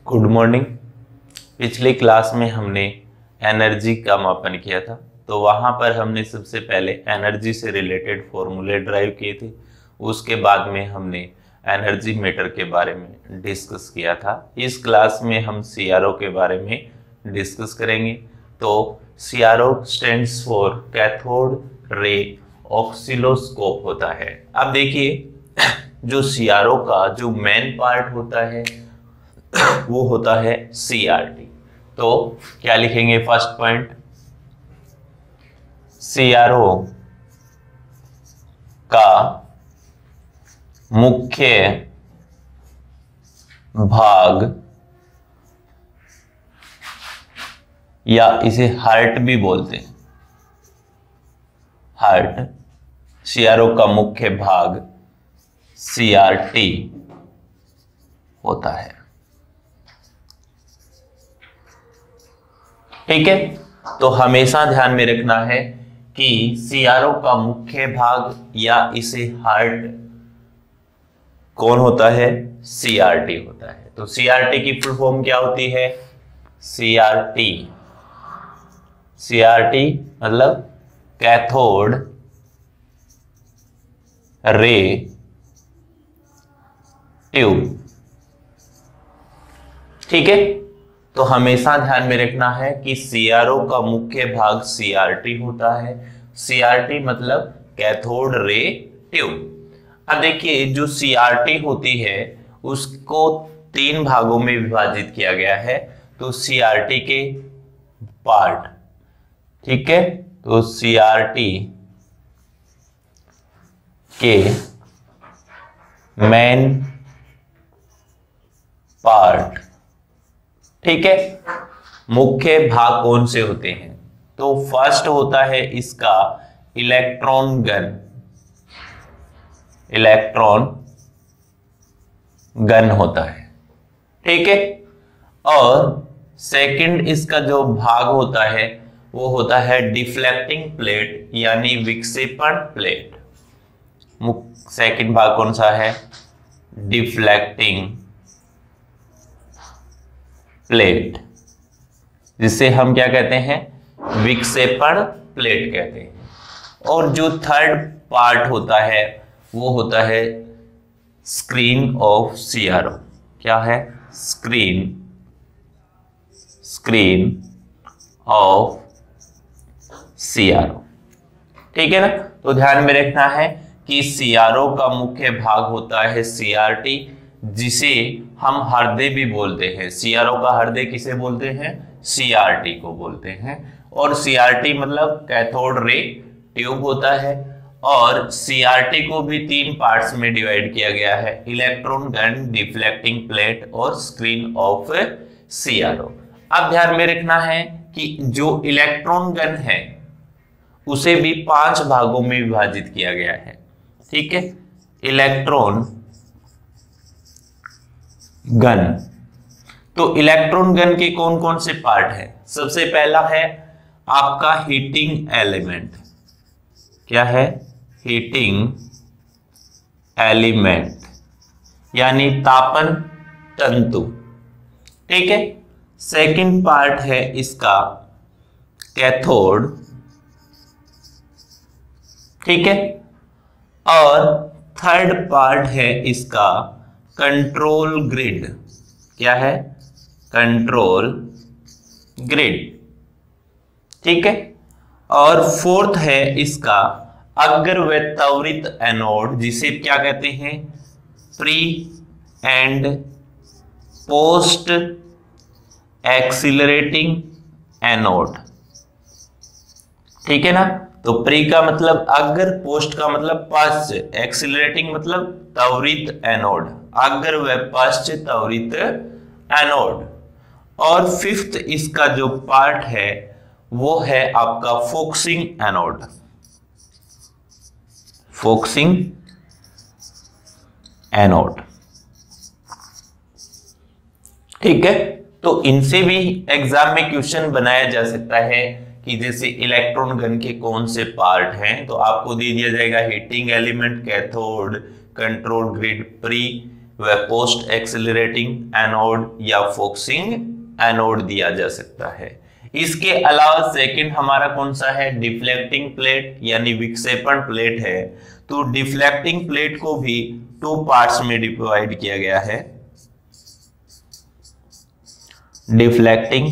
Good morning. पिछली class में हमने एनर्जी का मापन किया था, तो वहां पर हमने सबसे पहले एनर्जी से रिलेटेड फॉर्मूले ड्राइव किए थे। उसके बाद में हमने एनर्जी मीटर के बारे में डिस्कस किया था। इस क्लास में हम सीआरओ के बारे में डिस्कस करेंगे। तो CRO stands for cathode ray ऑक्सिलोस्कोप होता है। अब देखिए, जो सीआरओ का जो मेन पार्ट होता है वो होता है सीआरटी। तो क्या लिखेंगे? फर्स्ट पॉइंट, सीआरओ का मुख्य भाग या इसे हार्ट भी बोलते हैं। हार्ट, सीआरओ का मुख्य भाग सीआरटी होता है। ठीक है, तो हमेशा ध्यान में रखना है कि सीआरओ का मुख्य भाग या इसे हार्ट कौन होता है? सीआरटी होता है। तो सीआरटी की फुल फॉर्म क्या होती है? सीआरटी। सीआरटी मतलब कैथोड रे ट्यूब। ठीक है, तो हमेशा ध्यान में रखना है कि सीआरओ का मुख्य भाग सीआरटी होता है। सीआरटी मतलब कैथोड रे ट्यूब। अब देखिए, जो सीआरटी होती है उसको 3 भागों में विभाजित किया गया है। तो सीआरटी के पार्ट, ठीक है, तो सीआरटी के मेन पार्ट, ठीक है, मुख्य भाग कौन से होते हैं? तो फर्स्ट होता है इसका इलेक्ट्रॉन गन। इलेक्ट्रॉन गन होता है, ठीक है। और सेकंड इसका जो भाग होता है वो होता है डिफ्लेक्टिंग प्लेट यानी विक्षेपण प्लेट। सेकंड भाग कौन सा है? डिफ्लेक्टिंग प्लेट, जिसे हम क्या कहते हैं? विक्षेपण प्लेट कहते हैं। और जो थर्ड पार्ट होता है वो होता है स्क्रीन ऑफ सीआरओ। क्या है? Screen of CRO. ठीक है ना? तो ध्यान में रखना है कि सीआरओ का मुख्य भाग होता है सीआरटी, जिसे हम हृदय भी बोलते हैं। सीआरओ का हृदय किसे बोलते हैं? सीआरटी को बोलते हैं। और सीआरटी मतलब कैथोड रे ट्यूब होता है। और सीआरटी को भी 3 पार्ट्स में डिवाइड किया गया है: इलेक्ट्रॉन गन, डिफ्लेक्टिंग प्लेट और स्क्रीन ऑफ सीआरओ। अब ध्यान में रखना है कि जो इलेक्ट्रॉन गन है उसे भी 5 भागों में विभाजित किया गया है। ठीक है, इलेक्ट्रॉन गन। तो इलेक्ट्रॉन गन के कौन कौन से पार्ट है? सबसे पहला है आपका हीटिंग एलिमेंट। क्या है? हीटिंग एलिमेंट यानी तापन तंतु। ठीक है। सेकंड पार्ट है इसका कैथोड। ठीक है। और थर्ड पार्ट है इसका कंट्रोल ग्रिड। क्या है? Control grid. ठीक है। और फोर्थ है इसका अग्र व त्वरित एनोड, जिसे क्या कहते हैं? Pre and post accelerating anode. ठीक है ना? तो प्री का मतलब अग्र, पोस्ट का मतलब पश्च, एक्सीलरेटिंग मतलब त्वरित एनोड। अग्र व पश्च त्वरित एनोड। और फिफ्थ इसका जो पार्ट है वो है आपका फोकसिंग एनोड। Focusing anode. ठीक है। तो इनसे भी एग्जाम में क्वेश्चन बनाया जा सकता है कि जैसे इलेक्ट्रॉन गन के कौन से पार्ट हैं, तो आपको दे दिया जाएगा heating element, cathode, control grid, pre वह पोस्ट एक्सेलरेटिंग एनोड या फोकसिंग एनोड दिया जा सकता है। इसके अलावा सेकंड हमारा कौन सा है, डिफ्लेक्टिंग प्लेट यानी विक्षेपण प्लेट है। तो डिफ्लेक्टिंग प्लेट को भी 2 पार्ट्स में डिवाइड किया गया है। डिफ्लेक्टिंग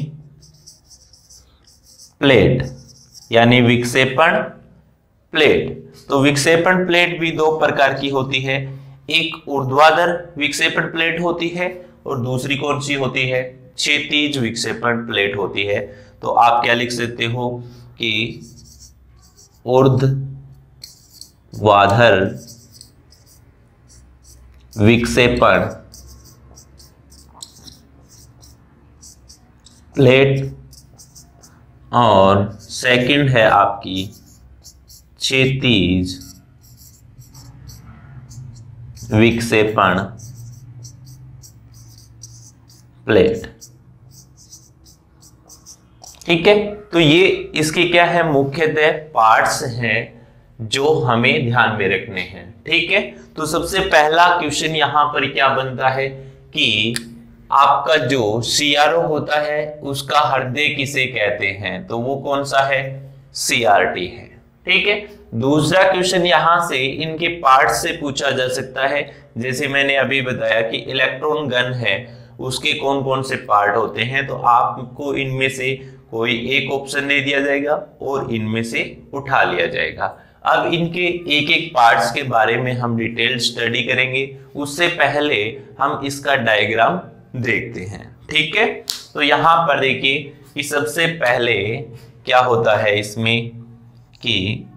प्लेट यानी विक्षेपण प्लेट। तो विक्षेपण प्लेट भी 2 प्रकार की होती है, एक ऊर्ध्वाधर विक्षेपण प्लेट होती है और दूसरी कौन सी होती है, क्षैतिज विक्षेपण प्लेट होती है। तो आप क्या लिख सकते हो कि ऊर्ध्वाधर विक्षेपण प्लेट और सेकंड है आपकी क्षैतिज विक्षेपण प्लेट। ठीक है, तो ये इसके क्या है, मुख्यतः पार्ट्स हैं जो हमें ध्यान में रखने हैं। ठीक है, तो सबसे पहला क्वेश्चन यहां पर क्या बनता है कि आपका जो सीआरओ होता है उसका हृदय किसे कहते हैं, तो वो कौन सा है, सीआरटी है। ठीक है, दूसरा क्वेश्चन यहां से इनके पार्ट से पूछा जा सकता है, जैसे मैंने अभी बताया कि इलेक्ट्रॉन गन है उसके कौन कौन से पार्ट होते हैं, तो आपको इनमें से कोई एक ऑप्शन दे दिया जाएगा और इनमें से उठा लिया जाएगा। अब इनके एक एक पार्ट्स के बारे में हम डिटेल स्टडी करेंगे, उससे पहले हम इसका डायग्राम देखते हैं। ठीक है, तो यहां पर देखिए कि सबसे पहले क्या होता है इसमें कि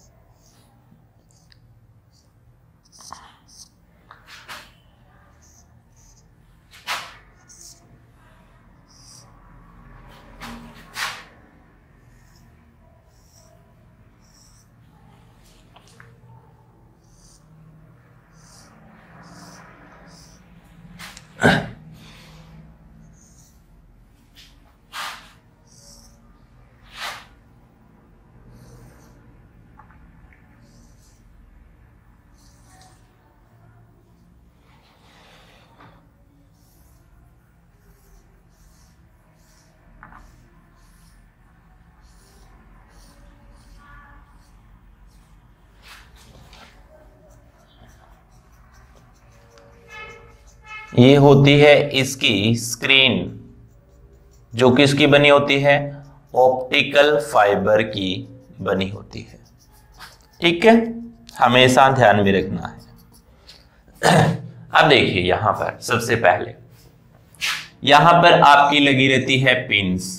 ये होती है इसकी स्क्रीन, जो किसकी बनी होती है, ऑप्टिकल फाइबर की बनी होती है। ठीक है, हमेशा ध्यान में रखना है। अब देखिए यहां पर सबसे पहले यहां पर आपकी लगी रहती है पिन्स।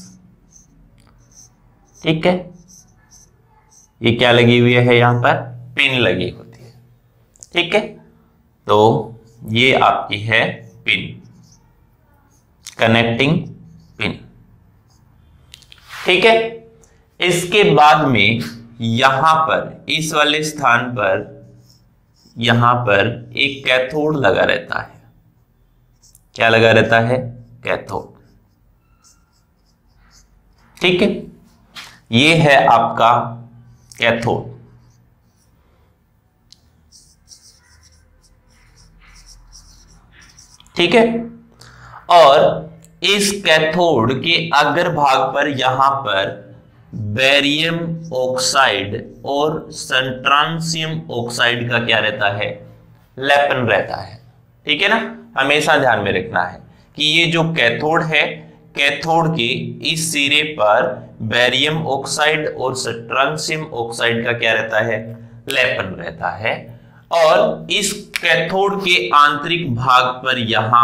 ठीक है, ये क्या लगी हुई है, यहां पर पिन लगी होती है। ठीक है, तो ये आपकी है पिन, कनेक्टिंग पिन। ठीक है, इसके बाद में यहां पर इस वाले स्थान पर यहां पर एक कैथोड लगा रहता है। क्या लगा रहता है, कैथोड। ठीक है, ये है आपका कैथोड। ठीक है, और इस कैथोड के अग्र भाग पर यहां पर बेरियम ऑक्साइड और स्ट्रांशियम ऑक्साइड का क्या रहता है, लेपन रहता है। ठीक है ना, हमेशा ध्यान में रखना है कि ये जो कैथोड है, कैथोड के इस सिरे पर बेरियम ऑक्साइड और स्ट्रांशियम ऑक्साइड का क्या रहता है, लेपन रहता है। और इस कैथोड के आंतरिक भाग पर यहां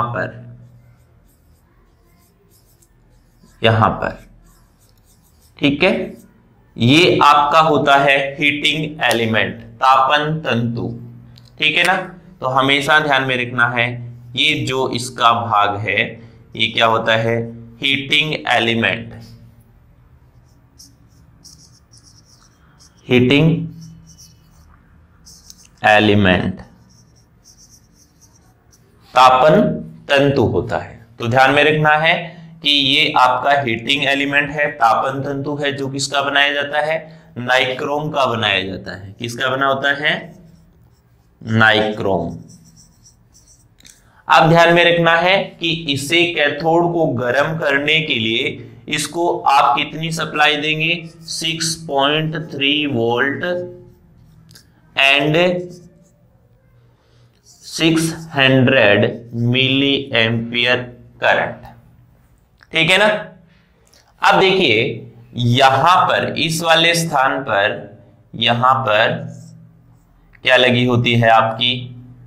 पर ठीक है, ये आपका होता है हीटिंग एलिमेंट, तापन तंतु। ठीक है ना, तो हमेशा ध्यान में रखना है ये जो इसका भाग है ये क्या होता है, हीटिंग एलिमेंट। हीटिंग एलिमेंट तापन तंतु होता है। तो ध्यान में रखना है कि ये आपका हीटिंग एलिमेंट है, तापन तंतु है, जो किसका बनाया जाता है, नाइक्रोम का बनाया जाता है। किसका बना होता है, नाइक्रोम। अब ध्यान में रखना है कि इसे कैथोड को गर्म करने के लिए इसको आप कितनी सप्लाई देंगे, 6.3 volt and 600 milli ampere current. ठीक है ना। अब देखिए यहां पर इस वाले स्थान पर यहां पर क्या लगी होती है, आपकी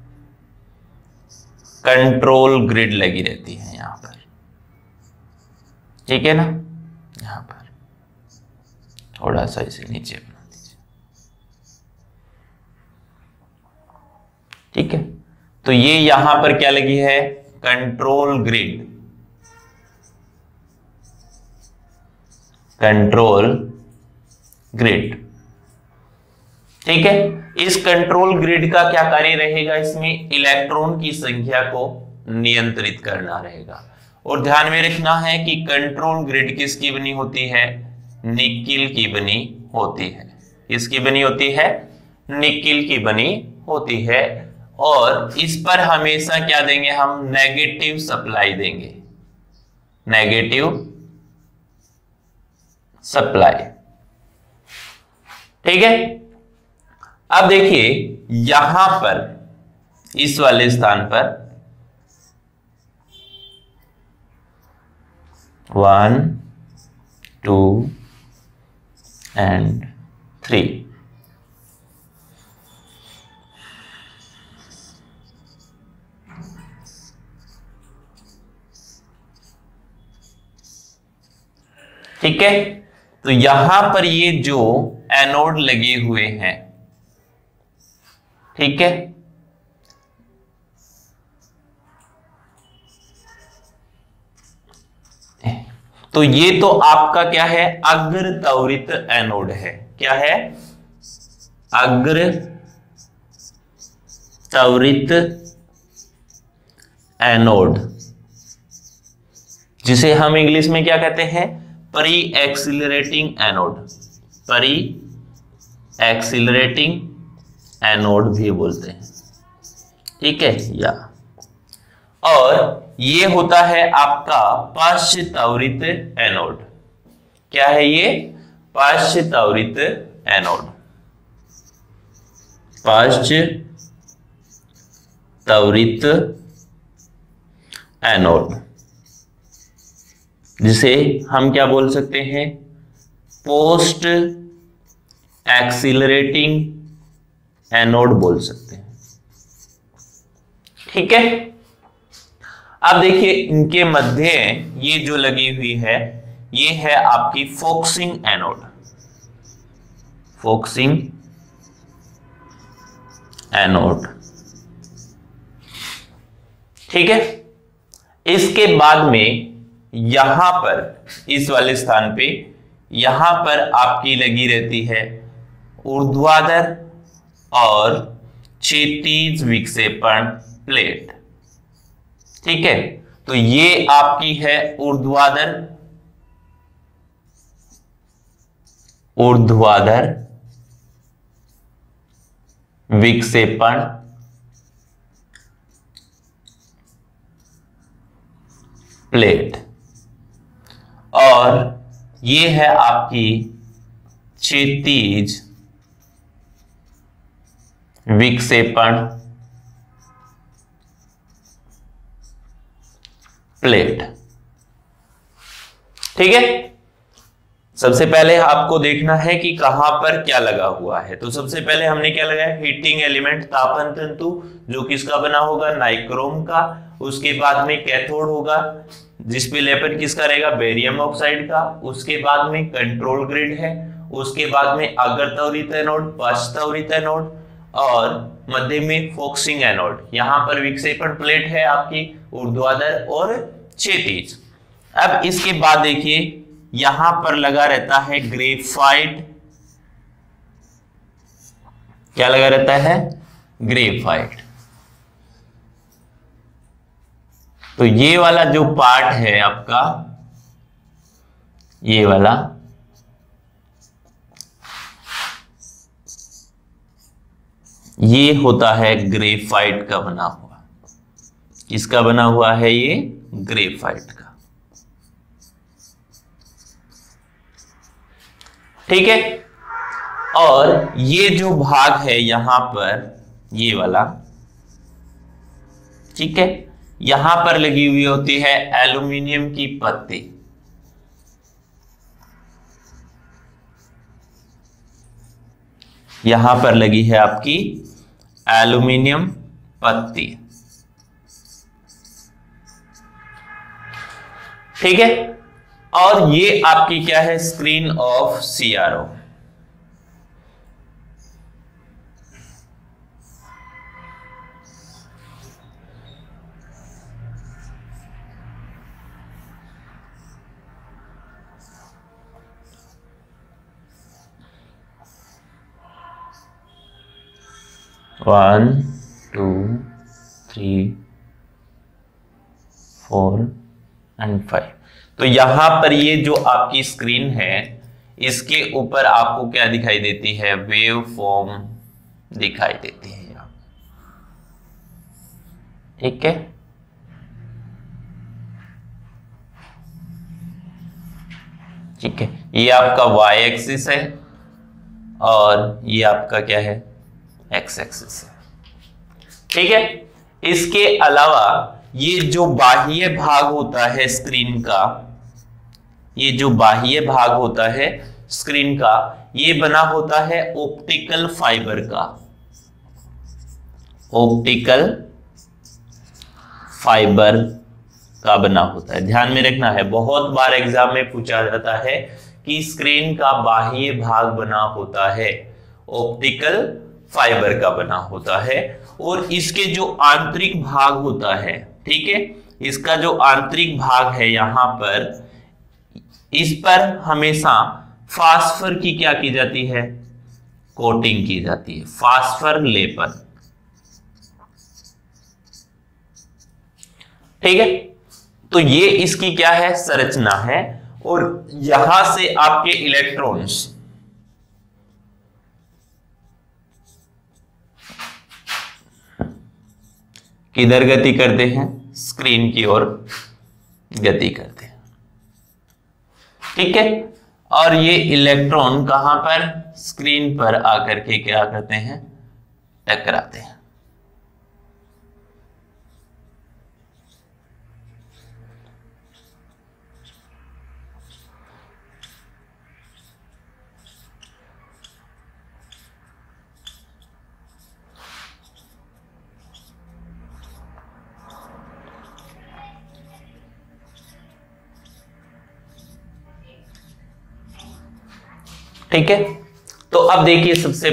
कंट्रोल ग्रिड लगी रहती है यहां पर। ठीक है ना। यहां पर थोड़ा सा इसे नीचे बना दीजिए। ठीक है, तो ये यहां पर क्या लगी है, कंट्रोल ग्रिड। Control grid. ठीक है, इस कंट्रोल ग्रिड का क्या कार्य रहेगा, इसमें इलेक्ट्रॉन की संख्या को नियंत्रित करना रहेगा। और ध्यान में रखना है कि कंट्रोल ग्रिड किसकी बनी होती है, निकिल की बनी होती है। किसकी बनी होती है, निकिल की बनी होती है। और इस पर हमेशा क्या देंगे हम, नेगेटिव सप्लाई देंगे, नेगेटिव सप्लाई। ठीक है। अब देखिए यहां पर इस वाले स्थान पर 1 2 एंड 3 ठीक है। तो यहां पर ये जो एनोड लगे हुए हैं, ठीक है, तो ये तो आपका क्या है, अग्र त्वरित एनोड है। क्या है, अग्र त्वरित एनोड, जिसे हम इंग्लिश में क्या कहते हैं, pre accelerating anode. Pre accelerating anode भी बोलते हैं। ठीक है या। और ये होता है आपका पार्श्व त्वरित एनोड। क्या है ये, पार्श्व त्वरित एनोड। पार्श्व त्वरित एनोड, जिसे हम क्या बोल सकते हैं, पोस्ट एक्सिलरेटिंग एनोड बोल सकते हैं। ठीक है। अब देखिए इनके मध्य ये जो लगी हुई है, ये है आपकी फोकसिंग एनोड। Focusing anode. ठीक है। इसके बाद में यहां पर इस वाले स्थान पे यहां पर आपकी लगी रहती है ऊर्ध्वाधर और क्षैतिज विक्षेपण प्लेट। ठीक है, तो ये आपकी है ऊर्ध्वाधर विक्षेपण प्लेट, और ये है आपकी क्षैतिज विक्षेपण प्लेट। ठीक है। सबसे पहले आपको देखना है कि कहां पर क्या लगा हुआ है। तो सबसे पहले हमने क्या लगाया, हीटिंग एलिमेंट, तापन तंतु, जो किसका बना होगा, नाइक्रोम का। उसके बाद में कैथोड होगा, जिसपे लेपित किसका रहेगा, बेरियम ऑक्साइड का। उसके बाद में कंट्रोल ग्रिड है। उसके बाद में अग्र त्वरित एनोड, पश्च त्वरित एनोड, और मध्य में फोकसिंग एनोड। यहां पर विक्षेपण प्लेट है आपकी ऊर्ध्वाधर और क्षैतिज। अब इसके बाद देखिए यहां पर लगा रहता है ग्रेफाइट। क्या लगा रहता है, ग्रेफाइट। तो ये वाला जो पार्ट है आपका, ये वाला, ये होता है ग्रेफाइट का बना हुआ। किसका बना हुआ है? ये ग्रेफाइट का। ठीक है। और ये जो भाग है यहां पर, ये वाला, ठीक है, यहां पर लगी हुई होती है एल्यूमिनियम की पत्ती। यहां पर लगी है आपकी एल्यूमिनियम पत्ती। ठीक है। और ये आपकी क्या है? Screen of CRO. One, two, three, 4 and 5। तो यहां पर ये जो आपकी स्क्रीन है, इसके ऊपर आपको क्या दिखाई देती है? वेव फॉर्म दिखाई देती है यहां। ठीक है। ठीक है, ये आपका वाई एक्सिस है और ये आपका क्या है? एक्स एक्सिस है। ठीक है। इसके अलावा ये जो बाह्य भाग होता है स्क्रीन का, ये जो बाह्य भाग होता है स्क्रीन का, ये बना होता है ऑप्टिकल फाइबर का। ऑप्टिकल फाइबर का बना होता है। ध्यान में रखना है, बहुत बार एग्जाम में पूछा जाता है कि स्क्रीन का बाह्य भाग बना होता है ऑप्टिकल फाइबर का बना होता है। और इसके जो आंतरिक भाग होता है, ठीक है, इसका जो आंतरिक भाग है यहां पर, इस पर हमेशा फास्फर की क्या की जाती है? कोटिंग की जाती है, फास्फर लेपन। ठीक है। तो ये इसकी क्या है? संरचना है। और यहां से आपके इलेक्ट्रॉन्स किधर गति करते हैं? स्क्रीन की ओर गति करते हैं। ठीक है। और ये इलेक्ट्रॉन कहां पर? स्क्रीन पर आकर के क्या करते हैं? टकराते हैं। ठीक है। तो अब देखिए, सबसे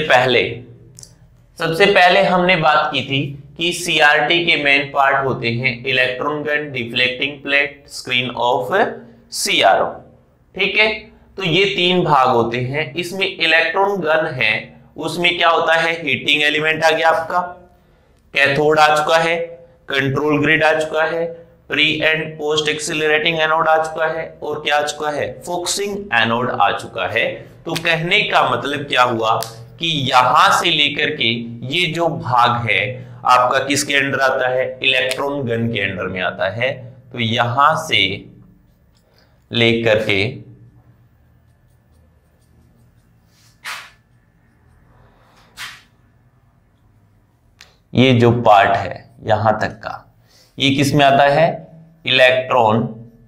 पहले हमने बात की थी कि सीआरटी के मेन पार्ट होते हैं electron gun, deflecting plate, screen of CRO. ठीक है। तो ये 3 भाग होते हैं। इसमें इलेक्ट्रॉन गन है, उसमें क्या होता है? हीटिंग एलिमेंट आ गया आपका, कैथोड आ चुका है, कंट्रोल ग्रिड आ चुका है, pre and post accelerating anode आ चुका है, और क्या आ चुका है? फोकसिंग एनोड आ चुका है। तो कहने का मतलब क्या हुआ कि यहां से लेकर के ये जो भाग है आपका किसके अंडर आता है? इलेक्ट्रॉन गन के अंडर में आता है। तो यहां से लेकर के ये जो पार्ट है यहां तक का, ये किस में आता है? इलेक्ट्रॉन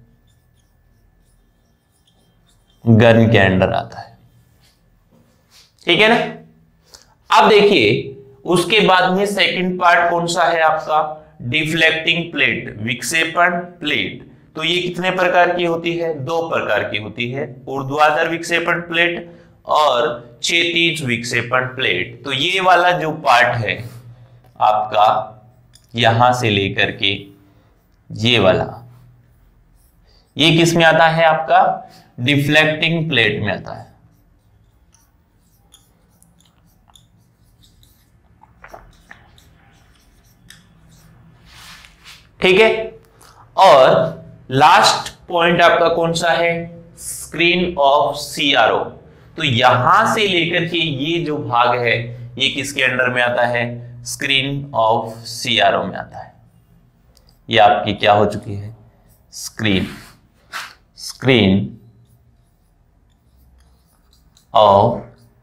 गन के अंडर आता है। ठीक है ना। अब देखिए, उसके बाद में सेकंड पार्ट कौन सा है आपका? डिफ्लेक्टिंग प्लेट, विक्षेपण प्लेट। तो ये कितने प्रकार की होती है? 2 प्रकार की होती है, ऊर्ध्वाधर विक्षेपण प्लेट और क्षैतिज विक्षेपण प्लेट। तो ये वाला जो पार्ट है आपका, यहां से लेकर के ये वाला, ये किस में आता है? आपका डिफ्लेक्टिंग प्लेट में आता है। ठीक है। और लास्ट पॉइंट आपका कौन सा है? Screen of CRO. तो यहां से लेकर के ये जो भाग है ये किसके अंडर में आता है? स्क्रीन ऑफ सीआरओ में आता है। ये आपकी क्या हो चुकी है, स्क्रीन ऑफ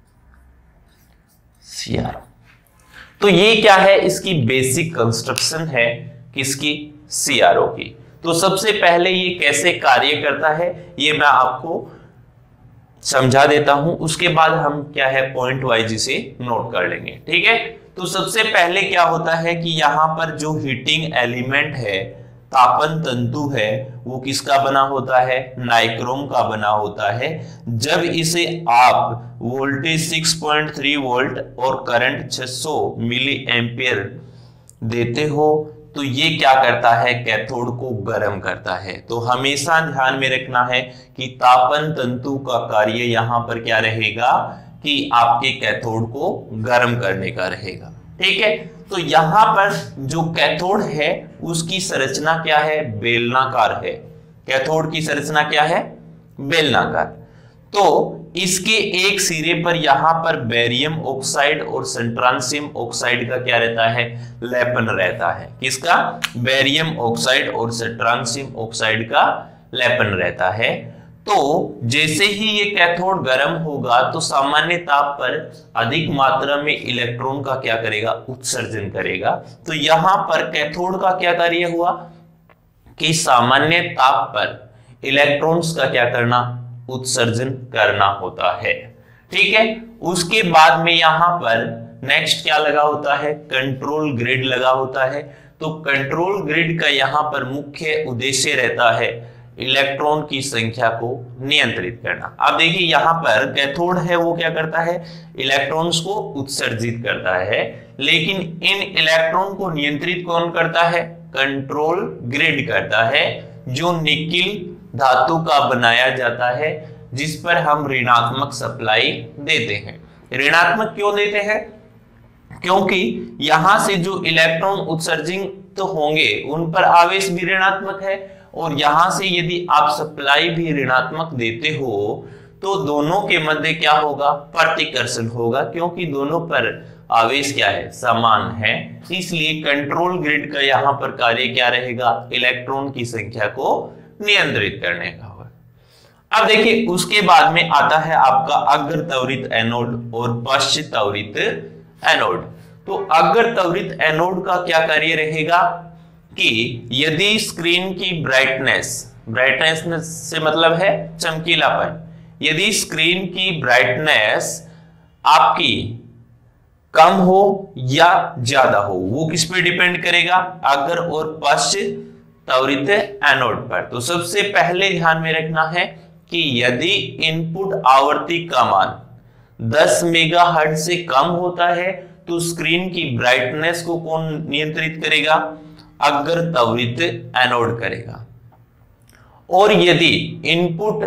सीआरओ। तो ये क्या है, इसकी बेसिक कंस्ट्रक्शन है किसकी, सीआरओ की। तो सबसे पहले ये कैसे कार्य करता है ये मैं आपको समझा देता हूं, उसके बाद हम क्या है पॉइंट वाइज इसे नोट कर लेंगे, ठीक है। तो सबसे पहले क्या होता है कि यहां पर जो हीटिंग एलिमेंट है, तापन तंतु है, वो किसका बना होता है, नाइक्रोम का बना होता है। जब इसे आप वोल्टेज 6.3 वोल्ट और करंट 600 मिली एम्पियर देते हो तो ये क्या करता है, कैथोड को गर्म करता है। तो हमेशा ध्यान में रखना है कि तापन तंतु का कार्य यहां पर क्या रहेगा कि आपके कैथोड को गर्म करने का रहेगा, ठीक है। तो यहां पर जो कैथोड है उसकी संरचना क्या है, बेलनाकार है। कैथोड की संरचना क्या है, बेलनाकार। तो इसके एक सिरे पर यहां पर बेरियम ऑक्साइड और सेंट्रांसियम ऑक्साइड का क्या रहता है, लेपन रहता है। किसका, बेरियम ऑक्साइड और सेंट्रांसियम ऑक्साइड का लेपन रहता है। तो जैसे ही ये कैथोड गर्म होगा तो सामान्य ताप पर अधिक मात्रा में इलेक्ट्रॉन का क्या करेगा, उत्सर्जन करेगा। तो यहां पर कैथोड का क्या कार्य हुआ कि सामान्य ताप पर इलेक्ट्रॉन्स का क्या करना, उत्सर्जन करना होता है, ठीक है। उसके बाद में यहां पर नेक्स्ट क्या लगा होता है, कंट्रोल ग्रिड लगा होता है। तो कंट्रोल ग्रिड का यहां पर मुख्य उद्देश्य रहता है इलेक्ट्रॉन की संख्या को नियंत्रित करना। अब देखिए यहां पर कैथोड है वो क्या करता है, इलेक्ट्रॉन्स को उत्सर्जित करता है, लेकिन इन इलेक्ट्रॉन को नियंत्रित कौन करता है, कंट्रोल ग्रिड करता है, जो निकिल धातु का बनाया जाता है, जिस पर हम ऋणात्मक सप्लाई देते हैं। ऋणात्मक क्यों देते हैं, क्योंकि यहां से जो इलेक्ट्रॉन उत्सर्जित तो होंगे उन पर आवेश भी ऋणात्मक है, और यहां से यदि आप सप्लाई भी ऋणात्मक देते हो तो दोनों के मध्य क्या होगा, प्रतिकर्षण होगा, क्योंकि दोनों पर आवेश क्या है, समान है। इसलिए कंट्रोल ग्रिड का यहां पर कार्य क्या रहेगा, इलेक्ट्रॉन की संख्या को नियंत्रित करने का होगा। अब देखिए उसके बाद में आता है आपका अग्र त्वरित एनोड और पश्च त्वरित एनोड। तो अग्र त्वरित एनोड का क्या कार्य रहेगा कि यदि स्क्रीन की ब्राइटनेस से मतलब है चमकीलापन, यदि स्क्रीन की ब्राइटनेस आपकी कम हो या ज्यादा हो, वो किस पे डिपेंड करेगा, अग्र और पश्च त्वरित एनोड पर। तो सबसे पहले ध्यान में रखना है कि यदि इनपुट आवृत्ति का मान 10 मेगाहर्ट्ज से कम होता है तो स्क्रीन की ब्राइटनेस को कौन नियंत्रित करेगा, अग्र त्वरित एनोड करेगा। और यदि इनपुट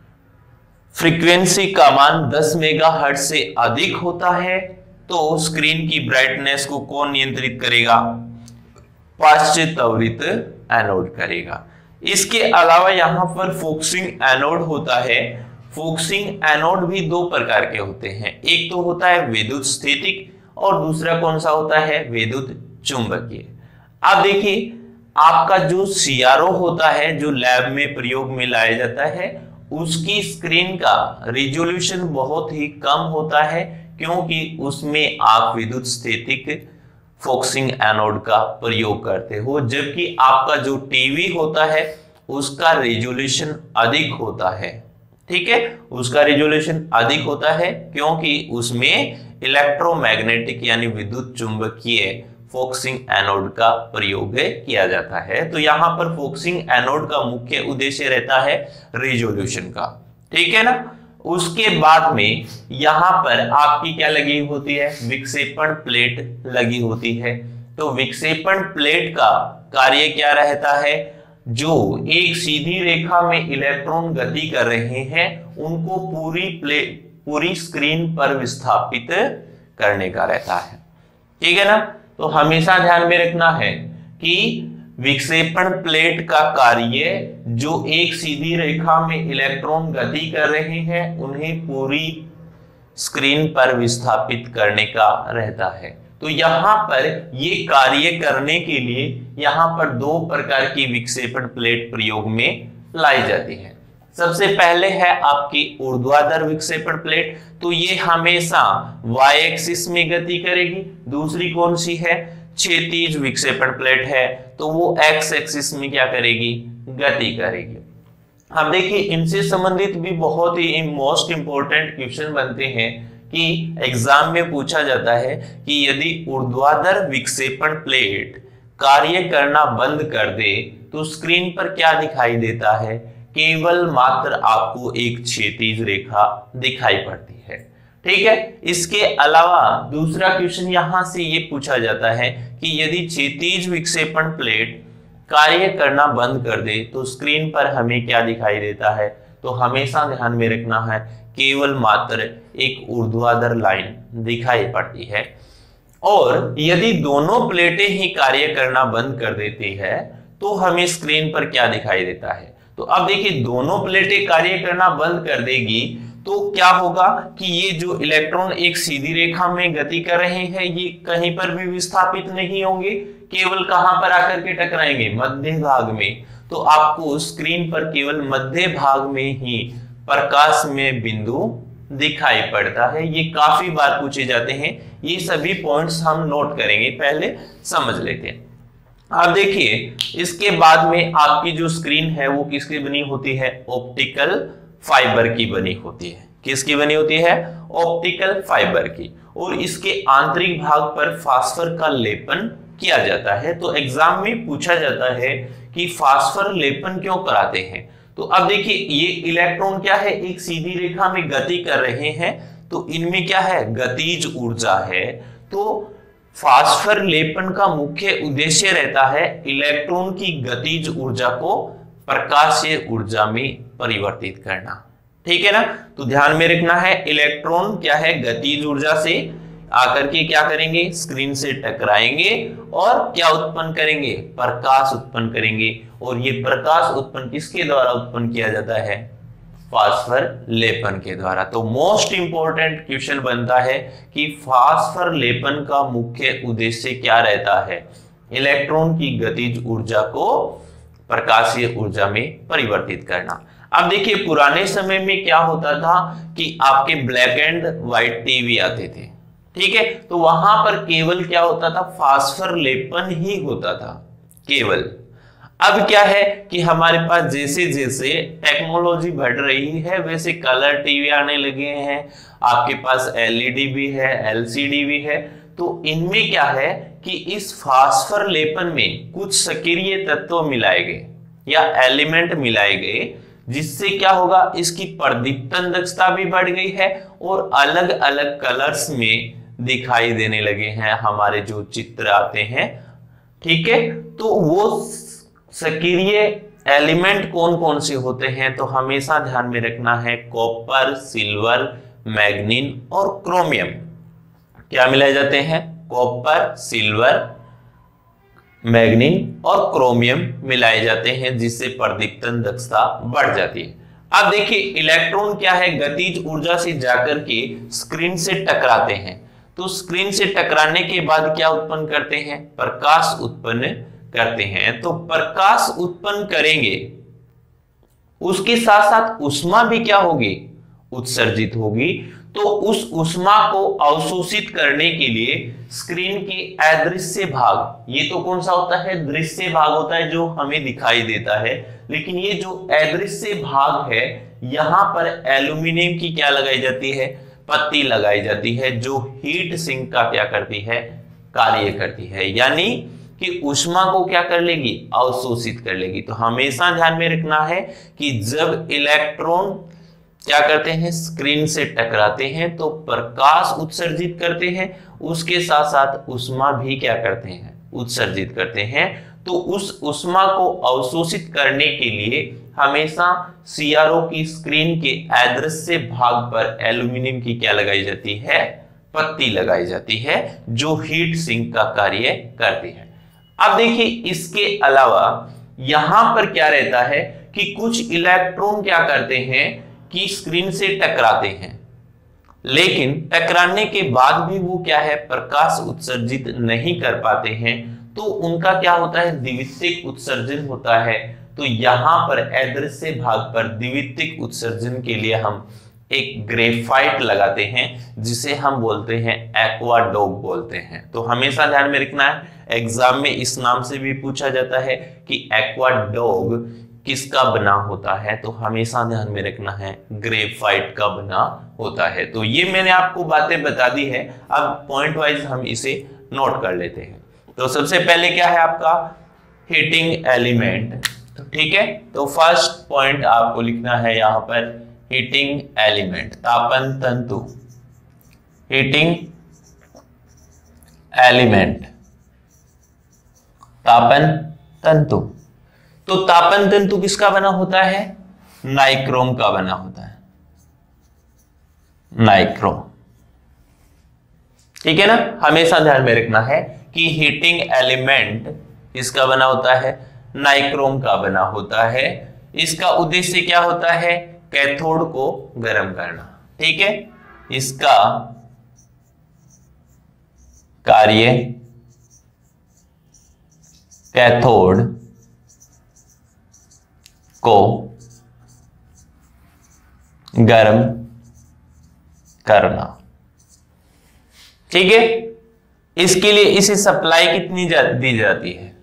फ्रीक्वेंसी का मान 10 मेगाहर्ट्ज से अधिक होता है तो स्क्रीन की ब्राइटनेस को कौन नियंत्रित करेगा, पश्च त्वरित एनोड करेगा। इसके अलावा यहां पर फोकसिंग एनोड होता है। फोकसिंग एनोड भी दो प्रकार के होते हैं, एक तो होता है विद्युत स्थैतिक और दूसरा कौन सा होता है, विद्युत चुंबकीय। अब देखिए आपका जो सीआरओ होता है, जो लैब में प्रयोग में लाया जाता है, उसकी स्क्रीन का रिजोल्यूशन बहुत ही कम होता है, क्योंकि उसमें आप विद्युत स्थैतिक फोकसिंग एनोड का प्रयोग करते हो। जबकि आपका जो टीवी होता है उसका रिजोल्यूशन अधिक होता है, ठीक है, उसका रिजोल्यूशन अधिक होता है, क्योंकि उसमें इलेक्ट्रोमैग्नेटिक यानी विद्युत चुंबकीय फोकसिंग एनोड का प्रयोग किया जाता है। तो यहां पर फोकसिंग एनोड का मुख्य उद्देश्य रहता है रिजोल्यूशन का, ठीक है ना। उसके बाद में यहां पर आपकी क्या लगी होती है, विक्षेपण प्लेट लगी होती है। तो विक्षेपण प्लेट का कार्य क्या रहता है, जो एक सीधी रेखा में इलेक्ट्रॉन गति कर रहे हैं उनको पूरी स्क्रीन पर विस्थापित करने का रहता है, ठीक है ना। तो हमेशा ध्यान में रखना है कि विक्षेपण प्लेट का कार्य जो एक सीधी रेखा में इलेक्ट्रॉन गति कर रहे हैं उन्हें पूरी स्क्रीन पर विस्थापित करने का रहता है। तो यहाँ पर ये कार्य करने के लिए यहाँ पर दो प्रकार की विक्षेपण प्लेट प्रयोग में लाई जाती है। सबसे पहले है आपकी ऊर्ध्वाधर विक्षेपण प्लेट, तो ये हमेशा y एक्सिस में गति करेगी। दूसरी कौन सी है, क्षैतिज विक्षेपण प्लेट है, तो वो x एक्सिस में क्या करेगी, गति करेगी। अब देखिए इनसे संबंधित भी बहुत ही मोस्ट इंपोर्टेंट क्वेश्चन बनते हैं कि एग्जाम में पूछा जाता है कि यदि ऊर्ध्वाधर विक्षेपण प्लेट कार्य करना बंद कर दे तो स्क्रीन पर क्या दिखाई देता है, केवल मात्र आपको एक क्षैतिज रेखा दिखाई पड़ती है। ठीक है, इसके अलावा दूसरा क्वेश्चन यहां से ये पूछा जाता है कि यदि क्षैतिज विक्षेपण प्लेट कार्य करना बंद कर दे तो स्क्रीन पर हमें क्या दिखाई देता है, तो हमेशा ध्यान में रखना है केवल मात्र एक ऊर्ध्वाधर लाइन दिखाई पड़ती है। और यदि दोनों प्लेटें ही कार्य करना बंद कर देती है तो हमें स्क्रीन पर क्या दिखाई देता है। तो अब देखिए दोनों प्लेटें कार्य करना बंद कर देगी तो क्या होगा कि ये जो इलेक्ट्रॉन एक सीधी रेखा में गति कर रहे हैं ये कहीं पर भी विस्थापित नहीं होंगे, केवल कहां पर आकर के टकराएंगे, मध्य भाग में। तो आपको स्क्रीन पर केवल मध्य भाग में ही प्रकाश में बिंदु दिखाई पड़ता है। ये काफी बार पूछे जाते हैं, ये सभी पॉइंट्स हम नोट करेंगे, पहले समझ लेते हैं। अब देखिए इसके बाद में आपकी जो स्क्रीन है वो किसकी बनी होती है, ऑप्टिकल फाइबर की बनी होती है। किसकी बनी होती है, ऑप्टिकल फाइबर की। और इसके आंतरिक भाग पर फास्फर का लेपन किया जाता है। तो एग्जाम में पूछा जाता है कि फास्फर लेपन क्यों कराते हैं। तो अब देखिए ये इलेक्ट्रॉन क्या है, एक सीधी रेखा में गति कर रहे हैं, तो इनमें क्या है, गतिज ऊर्जा है। तो फास्फर लेपन का मुख्य उद्देश्य रहता है इलेक्ट्रॉन की गतिज ऊर्जा को प्रकाशीय ऊर्जा में परिवर्तित करना। ठीक है ना, तो ध्यान में रखना है इलेक्ट्रॉन क्या है, गतिज ऊर्जा से आकर के क्या करेंगे, स्क्रीन से टकराएंगे और क्या उत्पन्न करेंगे, प्रकाश उत्पन्न करेंगे। और ये प्रकाश उत्पन्न किसके द्वारा उत्पन्न किया जाता है, फास्फर लेपन के द्वारा। तो मोस्ट इंपोर्टेंट क्वेश्चन बनता है कि फास्फर लेपन का मुख्य उद्देश्य क्या रहता है, इलेक्ट्रॉन की गतिज ऊर्जा को प्रकाशीय ऊर्जा में परिवर्तित करना। अब देखिए पुराने समय में क्या होता था कि आपके ब्लैक एंड व्हाइट टीवी आते थे, ठीक है, तो वहां पर केवल क्या होता था, फास्फर लेपन ही होता था केवल। अब क्या है कि हमारे पास जैसे जैसे टेक्नोलॉजी बढ़ रही है वैसे कलर टीवी आने लगे हैं, आपके पास एलईडी भी है, एलसीडी भी है। तो इनमें क्या है कि इस फास्फर लेपन में कुछ सक्रिय तत्व मिलाए गए या एलिमेंट मिलाए गए, जिससे क्या होगा, इसकी प्रदीप्तन दक्षता भी बढ़ गई है और अलग अलग कलर्स में दिखाई देने लगे हैं हमारे जो चित्र आते हैं। ठीक है, तो वो सक्रिय एलिमेंट कौन कौन से होते हैं, तो हमेशा ध्यान में रखना है कॉपर, सिल्वर, मैग्नीन और क्रोमियम। क्या मिलाए जाते हैं, कॉपर, सिल्वर, मैग्नीन और क्रोमियम मिलाए जाते हैं, जिससे प्रदीप्तन दक्षता बढ़ जाती है। अब देखिए इलेक्ट्रॉन क्या है, गतिज ऊर्जा से जाकर के स्क्रीन से टकराते हैं। तो स्क्रीन से टकराने के बाद क्या उत्पन्न करते हैं, प्रकाश उत्पन्न करते हैं। तो प्रकाश उत्पन्न करेंगे, उसके साथ साथ ऊष्मा भी क्या होगी, उत्सर्जित होगी। तो उस ऊष्मा को अवशोषित करने के लिए स्क्रीन के अदृश्य भाग, ये तो कौन सा होता है, दृश्य भाग होता है जो हमें दिखाई देता है, लेकिन ये जो अदृश्य भाग है यहां पर एल्यूमिनियम की क्या लगाई जाती है, पत्ती लगाई जाती है, जो हीट सिंक का क्या करती है, कार्य करती है, यानी कि ऊष्मा को क्या कर लेगी, अवशोषित कर लेगी। तो हमेशा ध्यान में रखना है कि जब इलेक्ट्रॉन क्या करते हैं, स्क्रीन से टकराते हैं तो प्रकाश उत्सर्जित करते हैं, उसके साथ साथ ऊष्मा भी क्या करते हैं, उत्सर्जित करते हैं। तो उस ऊष्मा को अवशोषित करने के लिए हमेशा सीआरओ की स्क्रीन के अदृश्य भाग पर एल्यूमिनियम की क्या लगाई जाती है, पत्ती लगाई जाती है, जो हीट सिंक का कार्य करती है। अब देखिए इसके अलावा यहां पर क्या रहता है कि कुछ इलेक्ट्रॉन क्या करते हैं कि स्क्रीन से टकराते हैं लेकिन टकराने के बाद भी वो क्या है, प्रकाश उत्सर्जित नहीं कर पाते हैं, तो उनका क्या होता है, द्वितीयक उत्सर्जन होता है। तो यहां पर अदृश्य भाग पर द्वितीयक उत्सर्जन के लिए हम एक ग्रेफाइट लगाते हैं, जिसे हम बोलते हैं एक्वाडोग बोलते हैं। तो हमेशा ध्यान में रखना है, एग्जाम में इस नाम से भी पूछा जाता है कि एक्वाडोग किसका बना होता है, तो हमेशा ध्यान में रखना है ग्रेफाइट का बना होता है। तो ये मैंने आपको बातें बता दी है, अब पॉइंट वाइज हम इसे नोट कर लेते हैं। तो सबसे पहले क्या है आपका हीटिंग एलिमेंट, तो ठीक है। तो फर्स्ट पॉइंट आपको लिखना है यहां पर हीटिंग एलिमेंट, तापन तंतु, हीटिंग एलिमेंट, तापन तंतु। तो तापन तंतु किसका बना होता है, नाइक्रोम का बना होता है, नाइक्रोम, ठीक है ना। हमेशा ध्यान में रखना है कि हीटिंग एलिमेंट इसका बना होता है, नाइक्रोम का बना होता है। इसका उद्देश्य क्या होता है, कैथोड को गर्म करना, ठीक है। इसका कार्य कैथोड को गर्म करना, ठीक है। इसके लिए इसे सप्लाई कितनी दी जाती है,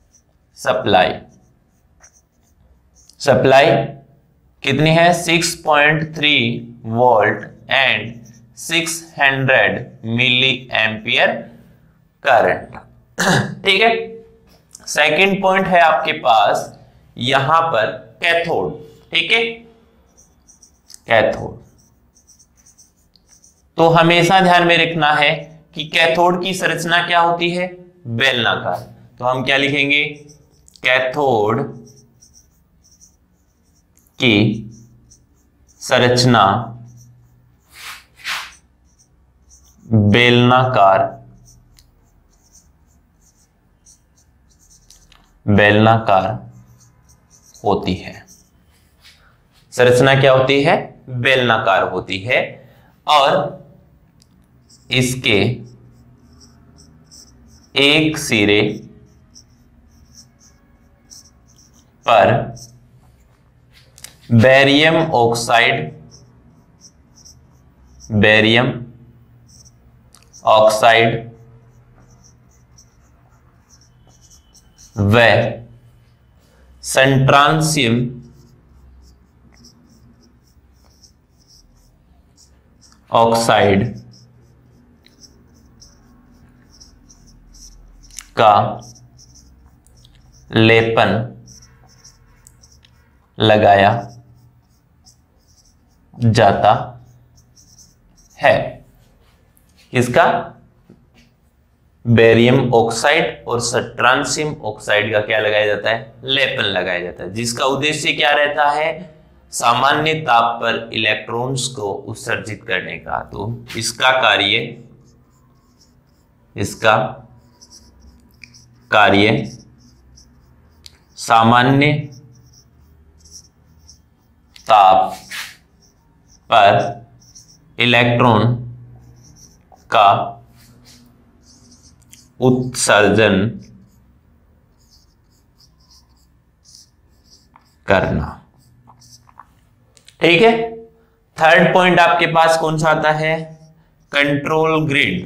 सप्लाई कितनी है, 6.3 volt and 600 milli ampere current, ठीक है। सेकंड पॉइंट है आपके पास यहां पर कैथोड, ठीक है, कैथोड। तो हमेशा ध्यान में रखना है कि कैथोड की संरचना क्या होती है, बेलनाकार। तो हम क्या लिखेंगे, कैथोड की संरचना बेलनाकार, बेलनाकार होती है। संरचना क्या होती है, बेलनाकार होती है, और इसके एक सिरे पर बेरियम ऑक्साइड, बेरियम ऑक्साइड व सेंट्रांसियम ऑक्साइड का लेपन लगाया जाता है। किसका, बेरियम ऑक्साइड और सेंट्रांसियम ऑक्साइड का क्या लगाया जाता है, लेपन लगाया जाता है, जिसका उद्देश्य क्या रहता है, सामान्य ताप पर इलेक्ट्रॉन्स को उत्सर्जित करने का। तो इसका कार्य सामान्य ताप पर इलेक्ट्रॉन का उत्सर्जन करना, ठीक है। थर्ड पॉइंट आपके पास कौन सा आता है, कंट्रोल ग्रिड,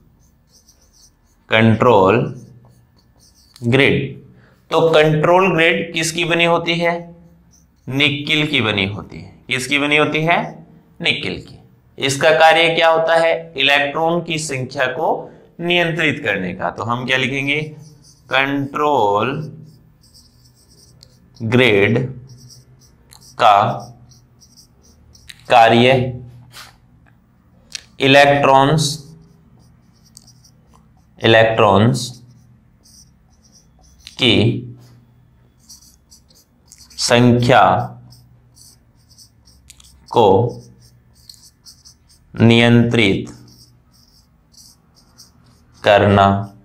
कंट्रोल ग्रिड। तो कंट्रोल ग्रिड किसकी बनी होती है, निकेल की बनी होती है। किसकी बनी होती है, निकेल की। इसका कार्य क्या होता है, इलेक्ट्रॉन की संख्या को नियंत्रित करने का। तो हम क्या लिखेंगे, कंट्रोल ग्रिड का कार्य इलेक्ट्रॉन्स की संख्या को नियंत्रित करना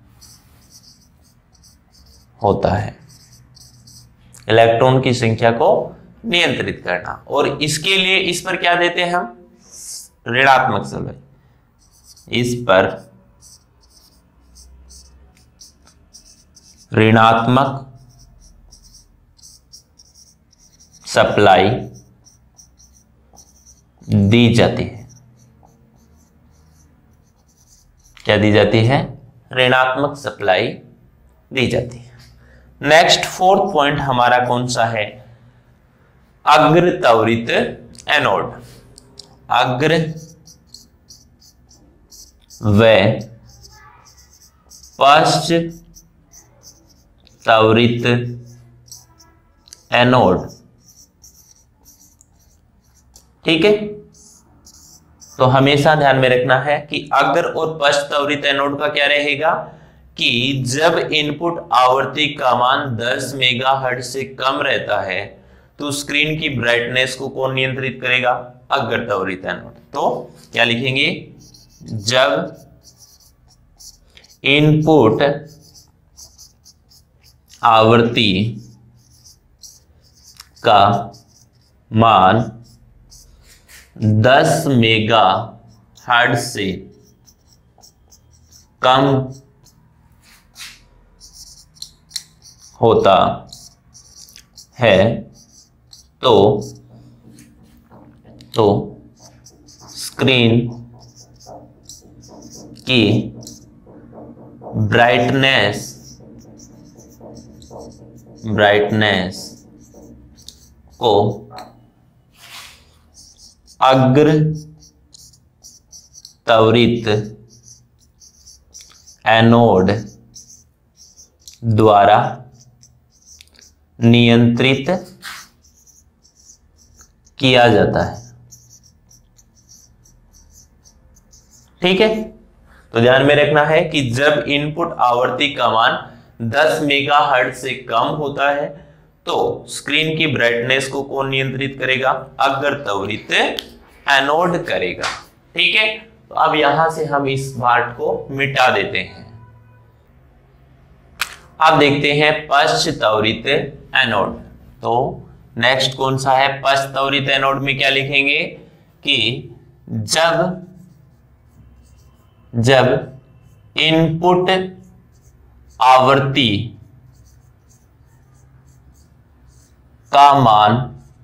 होता है। इलेक्ट्रॉन की संख्या को नियंत्रित करना, और इसके लिए इस पर क्या देते हैं हम, ऋणात्मक सप्लाई, इस पर ऋणात्मक सप्लाई दी जाती है। क्या दी जाती है? ऋणात्मक सप्लाई दी जाती है। नेक्स्ट फोर्थ पॉइंट हमारा कौन सा है? अग्र त्वरित एनोड। अग्र व पश्च त्वरित एनोड। ठीक है, तो हमेशा ध्यान में रखना है कि अग्र और पश्च त्वरित एनोड का क्या रहेगा कि जब इनपुट आवृत्ति का मान 10 मेगाहर्ट्ज से कम रहता है तो स्क्रीन की ब्राइटनेस को कौन नियंत्रित करेगा? अग्र त्वरित एनोड। तो क्या लिखेंगे? जब इनपुट आवृत्ति का मान 10 मेगाहर्ट्ज से कम होता है तो स्क्रीन की ब्राइटनेस को अग्र त्वरित एनोड द्वारा नियंत्रित किया जाता है। ठीक है, तो ध्यान में रखना है कि जब इनपुट आवृत्ति का मान 10 मेगाहर्ट्ज से कम होता है तो स्क्रीन की ब्राइटनेस को कौन नियंत्रित करेगा? अग्र त्वरित एनोड करेगा। ठीक है, तो अब यहां से हम इस पार्ट को मिटा देते हैं। अब देखते हैं पश्च त्वरित एनोड। तो नेक्स्ट कौन सा है? पश्च त्वरित एनोड में क्या लिखेंगे कि जब इनपुट आवृत्ति का मान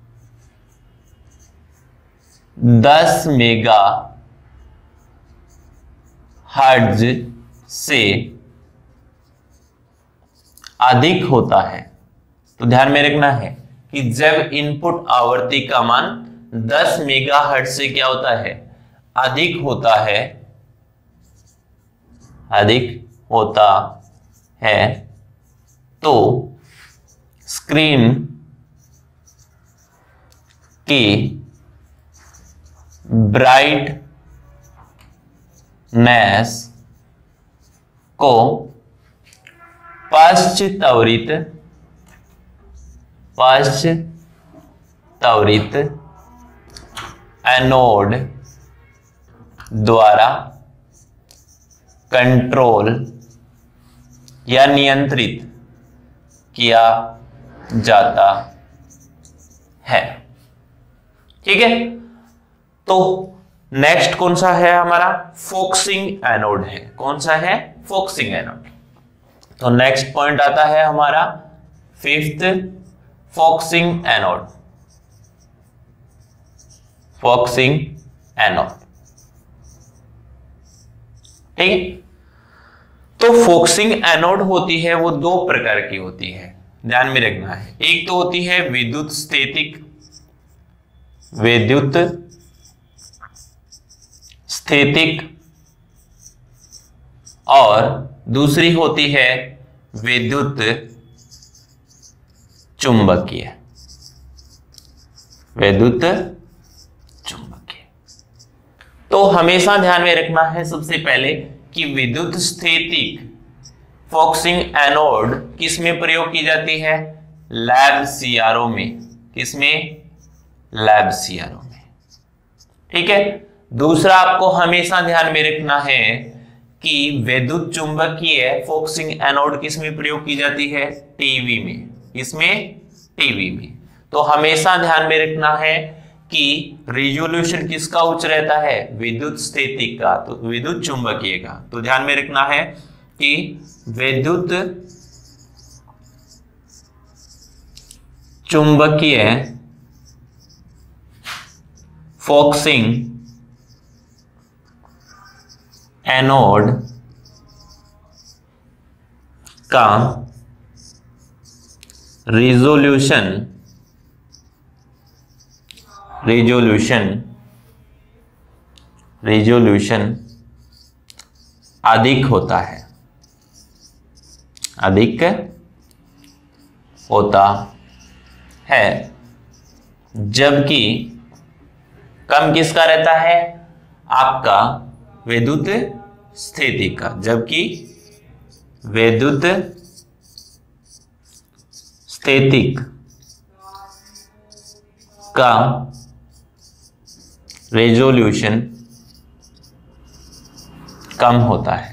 10 मेगाहर्ट्ज से अधिक होता है। तो ध्यान में रखना है कि जब इनपुट आवृत्ति का मान 10 मेगाहर्ट्ज से क्या होता है? अधिक होता है तो स्क्रीन की ब्राइटनेस को पश्च त्वरित एनोड द्वारा कंट्रोल या नियंत्रित किया जाता है। ठीक है, तो नेक्स्ट कौन सा है हमारा? फोकसिंग एनोड है। कौन सा है? Focusing anode. तो नेक्स्ट पॉइंट आता है हमारा fifth, focusing anode. Focusing anode. ठीक है, तो फोकसिंग एनोड होती है वो दो प्रकार की होती है, ध्यान में रखना है। एक तो होती है विद्युत स्थैतिक और दूसरी होती है विद्युत चुंबकीय। तो हमेशा ध्यान में रखना है सबसे पहले कि विद्युत स्थैतिक फोकसिंग एनोड किस में प्रयोग की जाती है? लैब सीआरओ में। किसमें? लैब सीआरओ में। ठीक है, दूसरा आपको हमेशा ध्यान में रखना है कि विद्युत चुंबकीय फोकसिंग एनोड किस में प्रयोग की जाती है? टीवी में। इसमें टीवी में। तो हमेशा ध्यान में रखना है कि रिजोल्यूशन किसका उच्च रहता है, विद्युत स्थितिक का, तो विद्युत चुंबकीय का। तो ध्यान में रखना है कि विद्युत चुंबकीय फोकसिंग एनोड का रिजोल्यूशन अधिक होता है, अधिक होता है, जबकि कम किसका रहता है, आपका विद्युत स्थिति का, जबकि विद्युत स्थितिक का रेजोल्यूशन कम होता है।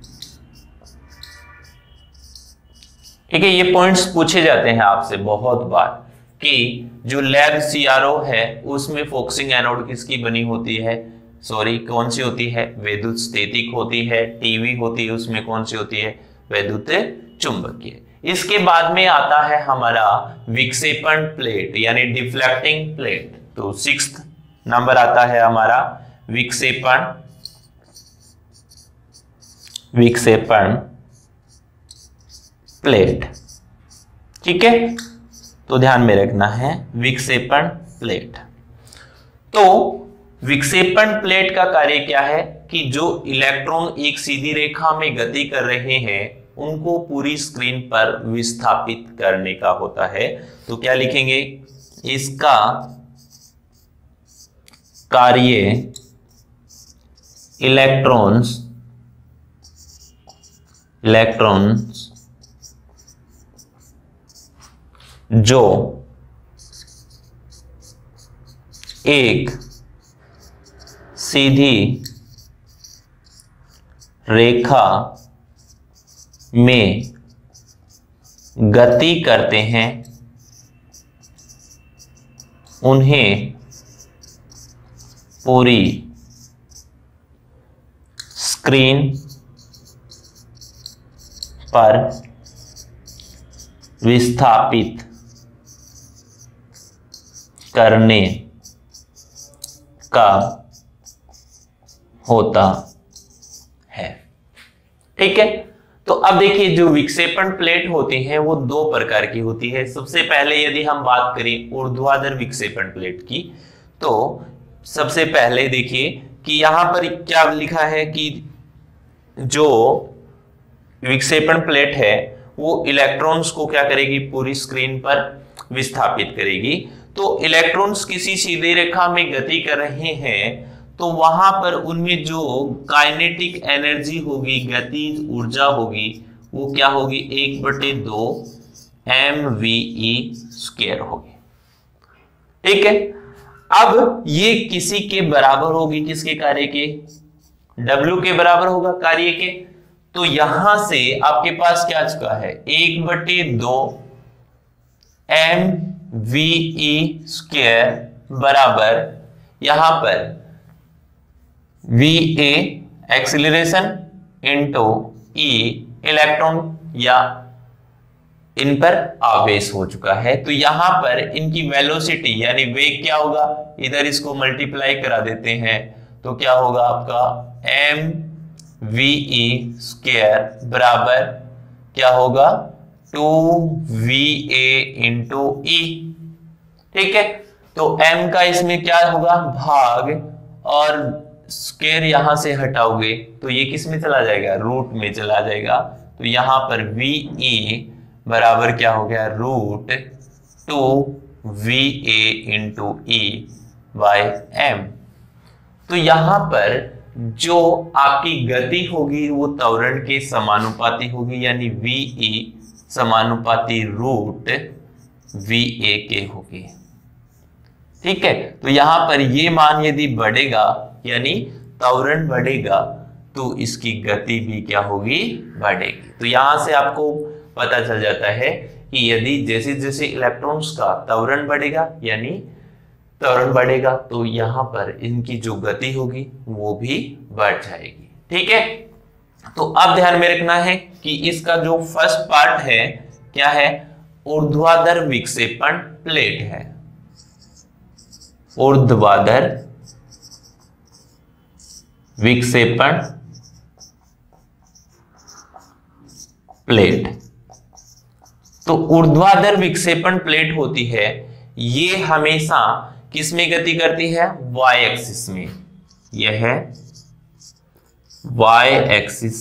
ठीक है, ये पॉइंट्स पूछे जाते हैं आपसे बहुत बार कि जो लैब सीआरओ है उसमें फोकसिंग एनोड किसकी बनी होती है, सॉरी कौन सी होती है, विद्युत स्थितिक होती है। टीवी होती है उसमें कौन सी होती है, विद्युत चुंबकीय। इसके बाद में आता है हमारा विक्षेपण प्लेट यानी डिफ्लेक्टिंग प्लेट। तो 6th नंबर आता है हमारा विक्षेपण प्लेट। ठीक है, तो ध्यान में रखना है विक्षेपण प्लेट। तो विक्षेपण प्लेट का कार्य क्या है कि जो इलेक्ट्रॉन एक सीधी रेखा में गति कर रहे हैं उनको पूरी स्क्रीन पर विस्थापित करने का होता है। तो क्या लिखेंगे, इसका कार्य इलेक्ट्रॉन्स जो एक सीधी रेखा में गति करते हैं उन्हें पूरी स्क्रीन पर विस्थापित करने का होता है। ठीक है, तो अब देखिए जो विक्षेपण प्लेट होती है वो दो प्रकार की होती है। सबसे पहले यदि हम बात करें ऊर्ध्वाधर विक्षेपण प्लेट की, तो सबसे पहले देखिए कि यहां पर क्या लिखा है कि जो विक्षेपण प्लेट है वो इलेक्ट्रॉन्स को क्या करेगी, पूरी स्क्रीन पर विस्थापित करेगी। तो इलेक्ट्रॉन्स किसी सीधी रेखा में गति कर रहे हैं तो वहां पर उनमें जो काइनेटिक एनर्जी होगी, गतिज ऊर्जा होगी, वो क्या होगी, 1/2 mve² होगी। ठीक है, अब ये किसी के बराबर होगी, किसके कार्य के, W के बराबर होगा कार्य के। तो यहां से आपके पास क्या चुका है, 1/2 mve² बराबर यहां पर va acceleration into e electron या इन पर आवेश हो चुका है। तो यहां पर इनकी वेलोसिटी यानी वेग क्या होगा, इधर इसको मल्टीप्लाई करा देते हैं तो क्या होगा आपका mve² बराबर क्या होगा 2va इंटू e। ठीक है, तो m का इसमें क्या होगा भाग, और स्क्वायर यहां से हटाओगे तो ये किस में चला जाएगा, रूट में चला जाएगा। तो यहां पर ve बराबर क्या हो गया, √2va into e bye m। तो यहां पर जो आपकी गति होगी वो त्वरण के समानुपाती होगी, यानी ve समानुपाती √va के होगी। ठीक है, तो यहां पर ये मान यदि बढ़ेगा यानी त्वरण बढ़ेगा तो इसकी गति भी क्या होगी, बढ़ेगी। तो यहां से आपको पता चल जाता है कि यदि जैसे जैसे इलेक्ट्रॉन्स का त्वरण बढ़ेगा यानी त्वरण बढ़ेगा तो यहां पर इनकी जो गति होगी वो भी बढ़ जाएगी। ठीक है, तो अब ध्यान में रखना है कि इसका जो फर्स्ट पार्ट है क्या है, ऊर्ध्वाधर विक्षेपण प्लेट है, ऊर्ध्वाधर विक्षेपण प्लेट। तो ऊर्ध्वाधर विक्षेपण प्लेट होती है, ये हमेशा किस में गति करती है, वाई एक्सिस में। यह है वाई एक्सिस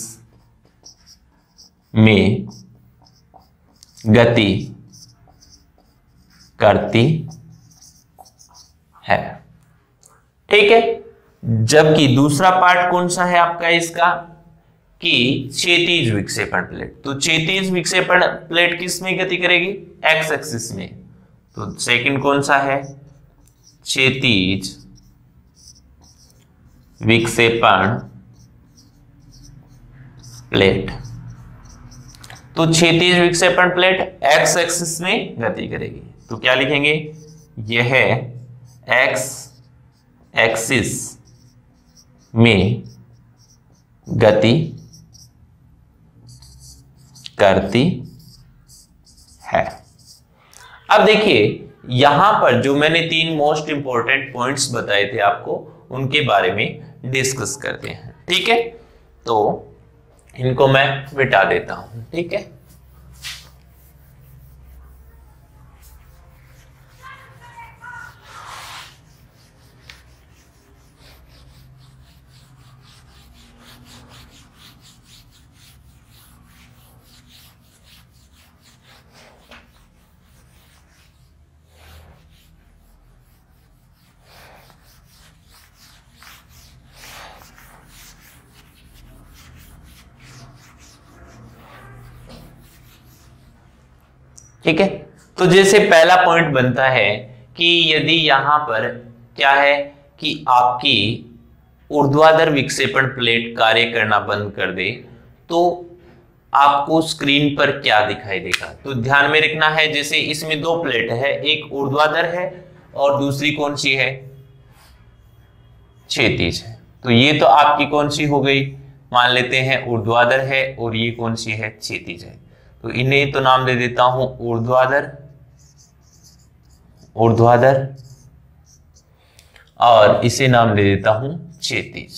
में गति करती है। ठीक है, जबकि दूसरा पार्ट कौन सा है आपका इसका, कि क्षैतिज विक्षेपण प्लेट। तो क्षैतिज विक्षेपण प्लेट किस में गति करेगी, एक्स एक्सिस में। तो सेकंड कौन सा है, क्षैतिज विक्षेपण प्लेट। तो क्षैतिज विक्षेपण प्लेट एक्स एक्सिस में गति करेगी, तो क्या लिखेंगे, यह एक्स एक्सिस में गति करती है। अब देखिए यहां पर जो मैंने 3 मोस्ट इंपॉर्टेंट पॉइंट्स बताए थे आपको, उनके बारे में डिस्कस करते हैं। ठीक है, तो इनको मैं मिटा देता हूं। ठीक है, ठीक है, तो जैसे पहला पॉइंट बनता है कि यदि यहां पर क्या है कि आपकी ऊर्ध्वाधर विक्षेपण प्लेट कार्य करना बंद कर दे तो आपको स्क्रीन पर क्या दिखाई देगा। तो ध्यान में रखना है, जैसे इसमें 2 प्लेट है, एक ऊर्ध्वाधर है और दूसरी कौन सी है, क्षैतिज है। तो ये तो आपकी कौन सी हो गई, मान लेते हैं ऊर्ध्वाधर है, और ये कौन सी है, क्षैतिज है। तो इन्हें तो नाम दे देता हूं ऊर्ध्वाधर, ऊर्ध्वाधर, और इसे नाम दे देता हूं क्षैतिज।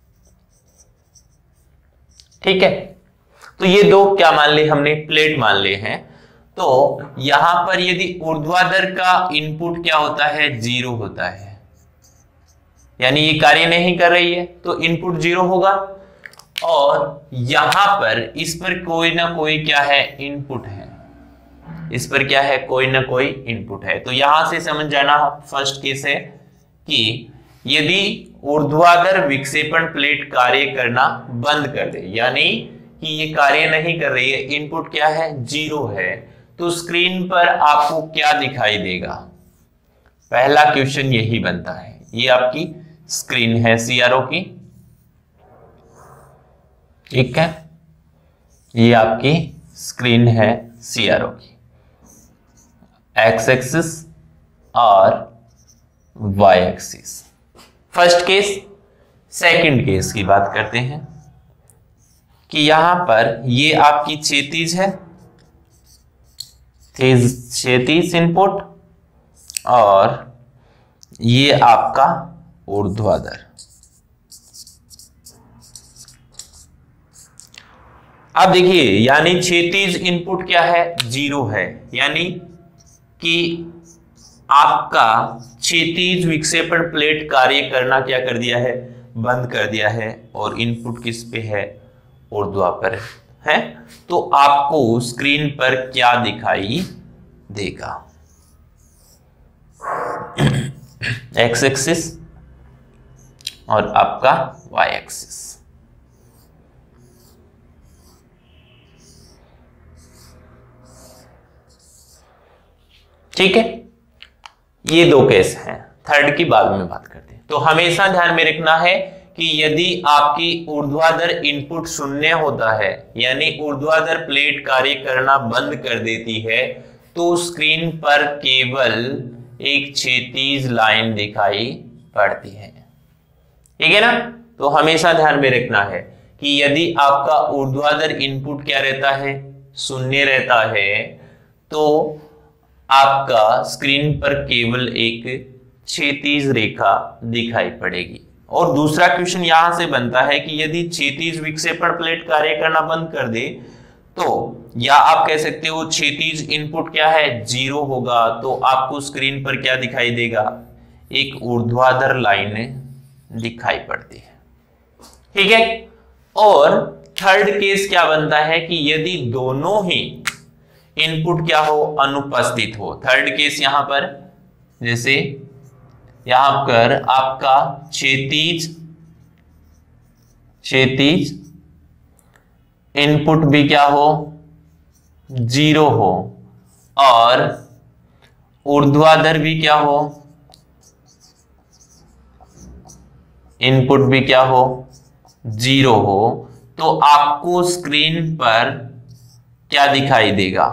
ठीक है, तो ये 2 क्या मान ले हमने, प्लेट मान ले हैं। तो यहां पर यदि ऊर्ध्वाधर का इनपुट क्या होता है, 0 होता है, यानी ये कार्य नहीं कर रही है तो इनपुट 0 होगा, और यहां पर इस पर कोई ना कोई क्या है, इनपुट है, इस पर क्या है, कोई ना कोई इनपुट है। तो यहां से समझ जाना फर्स्ट केस है कि यदि ऊर्ध्वाधर विक्षेपण प्लेट कार्य करना बंद कर दे, यानी कि ये कार्य नहीं कर रही है, इनपुट क्या है, 0 है, तो स्क्रीन पर आपको क्या दिखाई देगा। पहला क्वेश्चन यही बनता है। ये आपकी स्क्रीन है सीआरओ की, ठीक है, ये आपकी स्क्रीन है सीआरओ की, एक्स एक्सिस और Y axis. First case. Second case की बात करते हैं कि यहां पर ये आपकी क्षैतिज है, क्षैतिज इनपुट, और ये आपका ऊर्ध्वाधर। अब देखिए, यानी क्षैतिज इनपुट क्या है, 0 है, यानी कि आपका क्षैतिज विक्षेपण प्लेट कार्य करना क्या कर दिया है, बंद कर दिया है, और इनपुट किस पे है, ऊर्ध्वाधर है। तो आपको स्क्रीन पर क्या दिखाई देगा, एक्स एक्सिस और आपका वाई एक्सिस। ठीक है, ये 2 केस हैं। थर्ड की बाद में बात करते हैं। तो हमेशा ध्यान में रखना है कि यदि आपकी ऊर्ध्वाधर इनपुट 0 होता है, यानी ऊर्ध्वाधर प्लेट कार्य करना बंद कर देती है, तो स्क्रीन पर केवल एक क्षैतिज लाइन दिखाई पड़ती है। ठीक है ना। तो हमेशा ध्यान में रखना है कि यदि आपका ऊर्ध्वाधर इनपुट क्या रहता है, शून्य रहता है, तो आपका स्क्रीन पर केवल एक क्षैतिज रेखा दिखाई पड़ेगी। और दूसरा क्वेश्चन यहां से बनता है कि यदि क्षैतिज विक्षेपण प्लेट कार्य करना बंद कर दे, तो या आप कह सकते हो क्षैतिज इनपुट क्या है, 0 होगा, तो आपको स्क्रीन पर क्या दिखाई देगा, एक ऊर्ध्वाधर लाइन दिखाई पड़ती है। ठीक है। और थर्ड केस क्या बनता है कि यदि दोनों ही इनपुट क्या हो, अनुपस्थित हो। थर्ड केस यहां पर, जैसे यहां पर आपका क्षैतिज इनपुट भी क्या हो, 0 हो, और ऊर्ध्वाधर भी क्या हो, इनपुट भी क्या हो, 0 हो, तो आपको स्क्रीन पर क्या दिखाई देगा,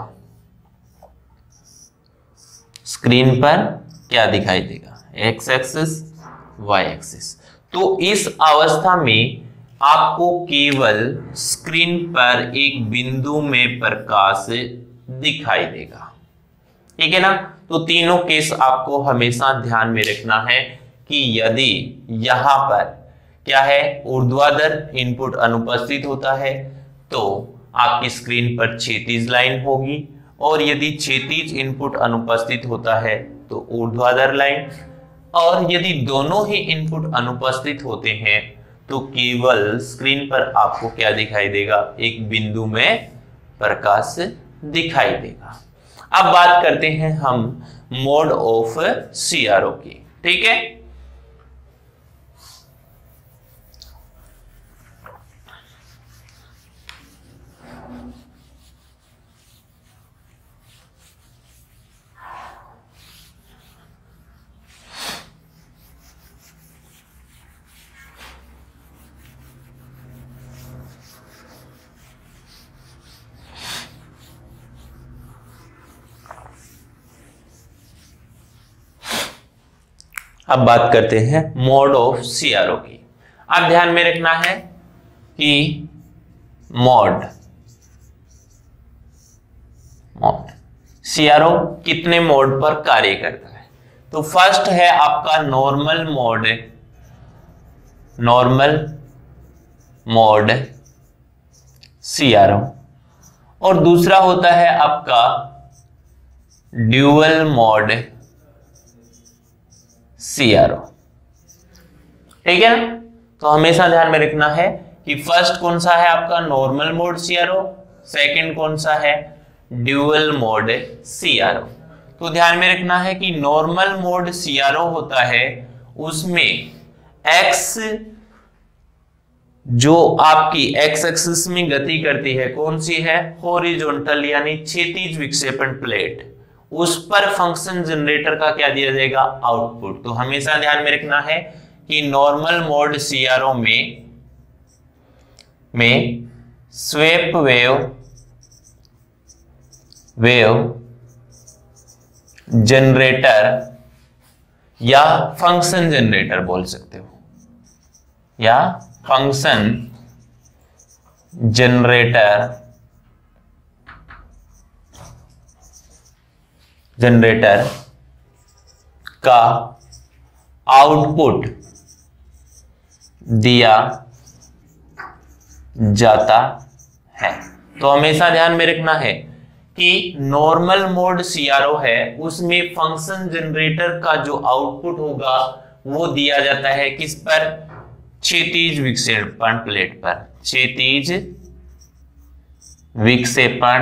स्क्रीन पर क्या दिखाई देगा, एक्स एक्सिस, वाई एक्सिस। तो इस अवस्था में आपको केवल स्क्रीन पर एक बिंदु में प्रकाश दिखाई देगा। ठीक है ना। तो तीनों केस आपको हमेशा ध्यान में रखना है कि यदि यहां पर क्या है, ऊर्ध्वाधर इनपुट अनुपस्थित होता है, तो आपकी स्क्रीन पर क्षैतिज लाइन होगी, और यदि क्षैतिज इनपुट अनुपस्थित होता है तो ऊर्ध्वाधर लाइन, और यदि दोनों ही इनपुट अनुपस्थित होते हैं तो केवल स्क्रीन पर आपको क्या दिखाई देगा, एक बिंदु में प्रकाश दिखाई देगा। अब बात करते हैं हम मोड ऑफ सीआरओ की। ठीक है। अब बात करते हैं मोड ऑफ सीआरओ की। अब ध्यान में रखना है कि मोड सीआरओ कितने मोड पर कार्य करता है। तो फर्स्ट है आपका नॉर्मल मोड सीआरओ, और दूसरा होता है आपका ड्यूअल मोड सीआरओ। ठीक है ना। तो हमेशा ध्यान में रखना है कि फर्स्ट कौन सा है आपका नॉर्मल मोड सीआरओ, सेकंड कौन सा है ड्यूअल मोड सीआरओ। तो ध्यान में रखना है कि नॉर्मल मोड सीआरओ होता है, उसमें एक्स जो आपकी एक्स एक्सिस में गति करती है, कौन सी है, हॉरिजॉन्टल यानी क्षैतिज विक्षेपण प्लेट, उस पर फंक्शन जनरेटर का क्या दिया जाएगा, आउटपुट। तो हमेशा ध्यान में रखना है कि नॉर्मल मोड सीआरओ में स्वेप वेव जनरेटर या फंक्शन जनरेटर बोल सकते हो, या फंक्शन जनरेटर का आउटपुट दिया जाता है। तो हमेशा ध्यान में रखना है कि नॉर्मल मोड सीआरओ है, उसमें फंक्शन जनरेटर का जो आउटपुट होगा वो दिया जाता है किस पर, क्षैतिज विक्षेपण प्लेट पर, क्षैतिज विक्षेपण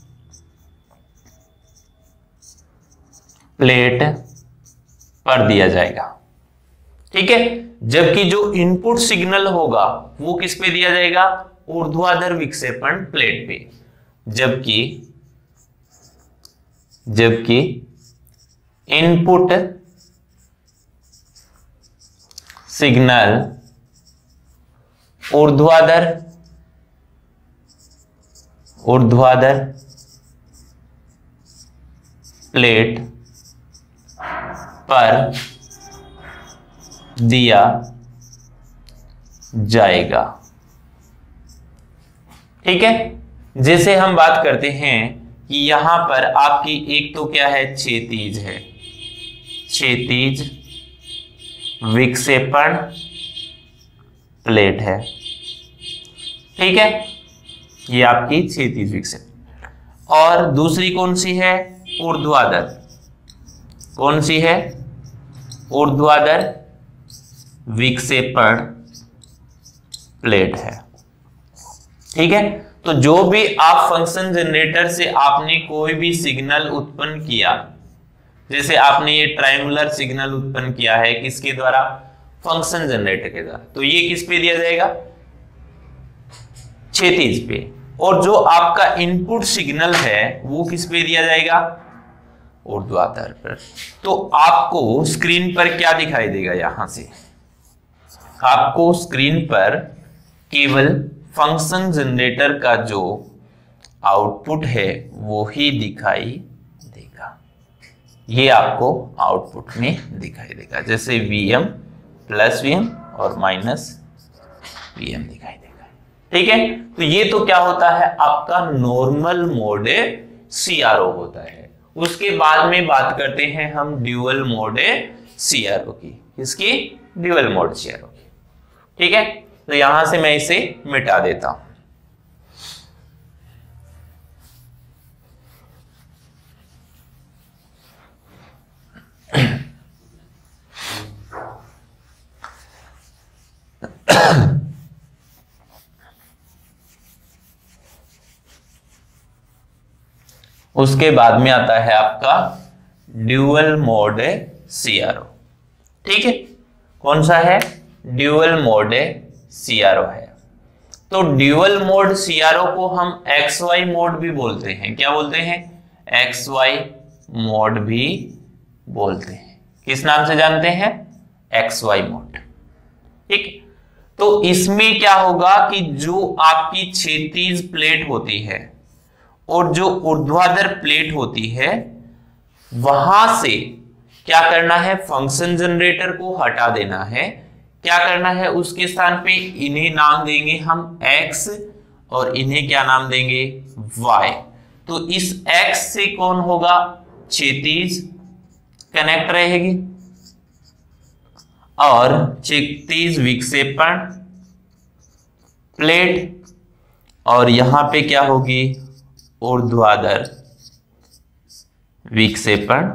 प्लेट पर दिया जाएगा। ठीक है। जबकि जो इनपुट सिग्नल होगा वो किस पे दिया जाएगा, ऊर्ध्वाधर विक्षेपण प्लेट पे, जबकि इनपुट सिग्नल ऊर्ध्वाधर प्लेट पर दिया जाएगा। ठीक है, जैसे हम बात करते हैं कि यहां पर आपकी एक तो क्या है, क्षैतिज है, क्षैतिज विक्षेपण प्लेट है। ठीक है, ये आपकी क्षैतिज विक्षेपण। और दूसरी कौन सी है, ऊर्ध्वाधर। कौन सी है, ऊर्ध्वाधर विक्षेपण प्लेट है। ठीक है, तो जो भी आप फंक्शन जनरेटर से आपने कोई भी सिग्नल उत्पन्न किया, जैसे आपने ये ट्रायंगुलर सिग्नल उत्पन्न किया है किसके द्वारा, फंक्शन जनरेटर के द्वारा, तो ये किस पे दिया जाएगा, क्षैतिज पे। और जो आपका इनपुट सिग्नल है वो किस पे दिया जाएगा, ऊर्ध्वाधर पर। तो आपको स्क्रीन पर क्या दिखाई देगा, यहां से आपको स्क्रीन पर केवल फंक्शन जनरेटर का जो आउटपुट है वो ही दिखाई देगा। ये आपको आउटपुट में दिखाई देगा, जैसे Vm प्लस Vm और माइनस Vm दिखाई देगा। ठीक है, तो ये तो क्या होता है, आपका नॉर्मल मोड CRO होता है। उसके बाद में बात करते हैं हम ड्यूअल मोड CRO की, इसकी ड्यूअल मोड CRO की। ठीक है, तो यहां से मैं इसे मिटा देता हूं। उसके बाद में आता है आपका ड्यूअल मोड CRO। ठीक है, कौन सा है, ड्यूअल मोड CRO है। तो ड्यूअल मोड CRO को हम XY मोड भी बोलते हैं। क्या बोलते हैं, XY मोड भी बोलते हैं। किस नाम से जानते हैं, XY मोड। ठीक, तो इसमें क्या होगा कि जो आपकी क्षैतिज प्लेट होती है और जो ऊर्ध्वाधर प्लेट होती है, वहां से क्या करना है, फंक्शन जनरेटर को हटा देना है। क्या करना है, उसके स्थान पे इन्हें नाम देंगे हम X और इन्हें क्या नाम देंगे, Y। तो इस X से कौन होगा, क्षैतिज कनेक्ट रहेगी और क्षैतिज विक्षेपण प्लेट, और यहां पे क्या होगी, ऊर्ध्वाधर विक्षेपण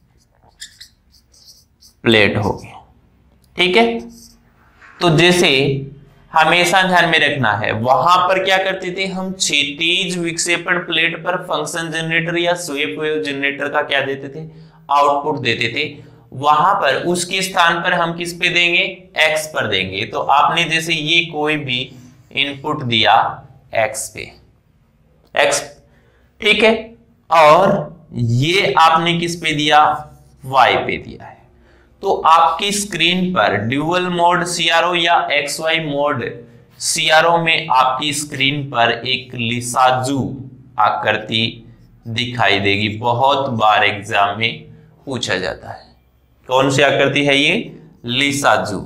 प्लेट होगी। ठीक है, तो जैसे हमेशा ध्यान में रखना है, वहां पर क्या करते थे हम, क्षैतिज विक्षेपण प्लेट पर फंक्शन जनरेटर या स्वेप वेव जनरेटर का क्या देते थे, आउटपुट देते थे। वहां पर उसके स्थान पर हम किस पे देंगे, X पर देंगे। तो आपने जैसे ये कोई भी इनपुट दिया X पे, X, ठीक है, और ये आपने किस पे दिया, Y पे दिया है। तो आपकी स्क्रीन पर ड्यूअल मोड CRO या XY मोड CRO में आपकी स्क्रीन पर एक लिसाजू आकृति दिखाई देगी। बहुत बार एग्जाम में पूछा जाता है, कौन सी आकृति है ये, लिसाजू।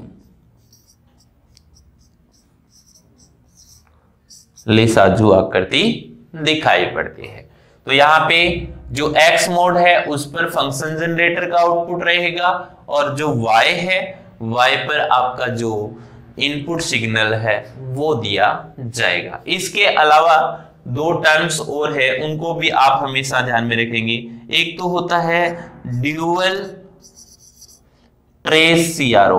लिसाजू आकृति दिखाई पड़ती है। तो यहाँ पे जो X मोड है उस पर फंक्शन जनरेटर का आउटपुट रहेगा, और जो Y है, Y पर आपका जो इनपुट सिग्नल है वो दिया जाएगा। इसके अलावा दो टर्म्स और है, उनको भी आप हमेशा ध्यान में रखेंगे। एक तो होता है ड्यूअल ट्रेस CRO,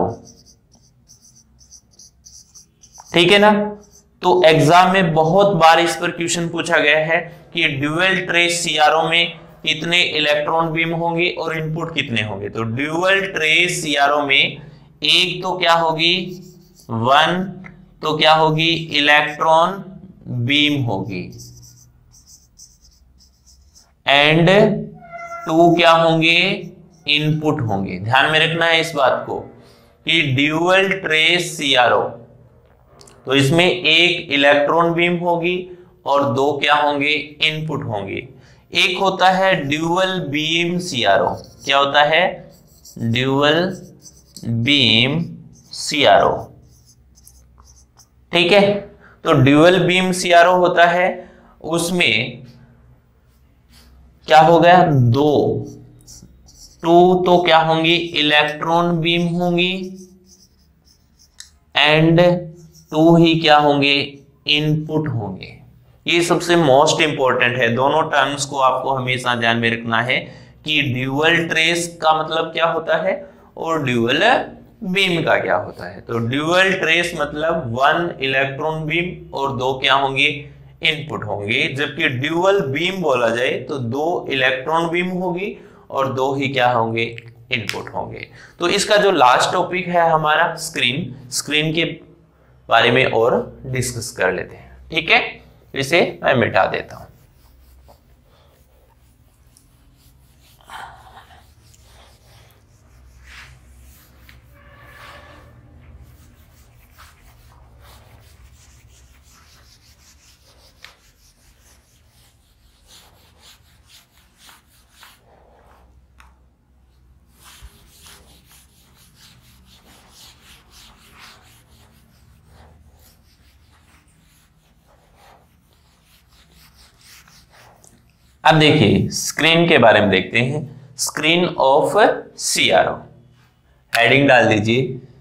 ठीक है ना। तो एग्जाम में बहुत बार इस पर क्वेश्चन पूछा गया है कि ड्यूअल ट्रेस CRO में कितने इलेक्ट्रॉन बीम होंगे और इनपुट कितने होंगे। तो ड्यूअल ट्रेस CRO में एक तो क्या होगी, 1 तो क्या होगी, इलेक्ट्रॉन बीम होगी, एंड 2 क्या होंगे, इनपुट होंगे। ध्यान में रखना है इस बात को कि ड्यूअल ट्रेस CRO, तो इसमें एक इलेक्ट्रॉन बीम होगी और 2 क्या होंगे, इनपुट होंगे। एक होता है ड्यूअल बीम CRO, क्या होता है, ड्यूअल बीम सीआरओ। ठीक है, तो ड्यूअल बीम सीआरओ होता है, उसमें क्या हो गया, टू तो क्या होंगी, इलेक्ट्रॉन बीम होंगी, एंड टू ही क्या होंगे, इनपुट होंगे। ये सबसे मोस्ट इंपॉर्टेंट है, दोनों टर्म्स को आपको हमेशा ध्यान में रखना है कि ड्यूअल ट्रेस का मतलब क्या होता है और ड्यूअल बीम का क्या होता है। तो ड्यूअल ट्रेस मतलब 1 इलेक्ट्रॉन बीम और 2 क्या होंगे, इनपुट होंगे, जबकि ड्यूअल बीम बोला जाए तो 2 इलेक्ट्रॉन बीम होगी और 2 ही क्या होंगे, इनपुट होंगे। तो इसका जो लास्ट टॉपिक है हमारा स्क्रीन के बारे में और डिस्कस कर लेते हैं। ठीक है, इसे मैं मिटा देता हूं। अब देखिए स्क्रीन के बारे में देखते हैं, स्क्रीन ऑफ सीआरओ। हेडिंग डाल दीजिए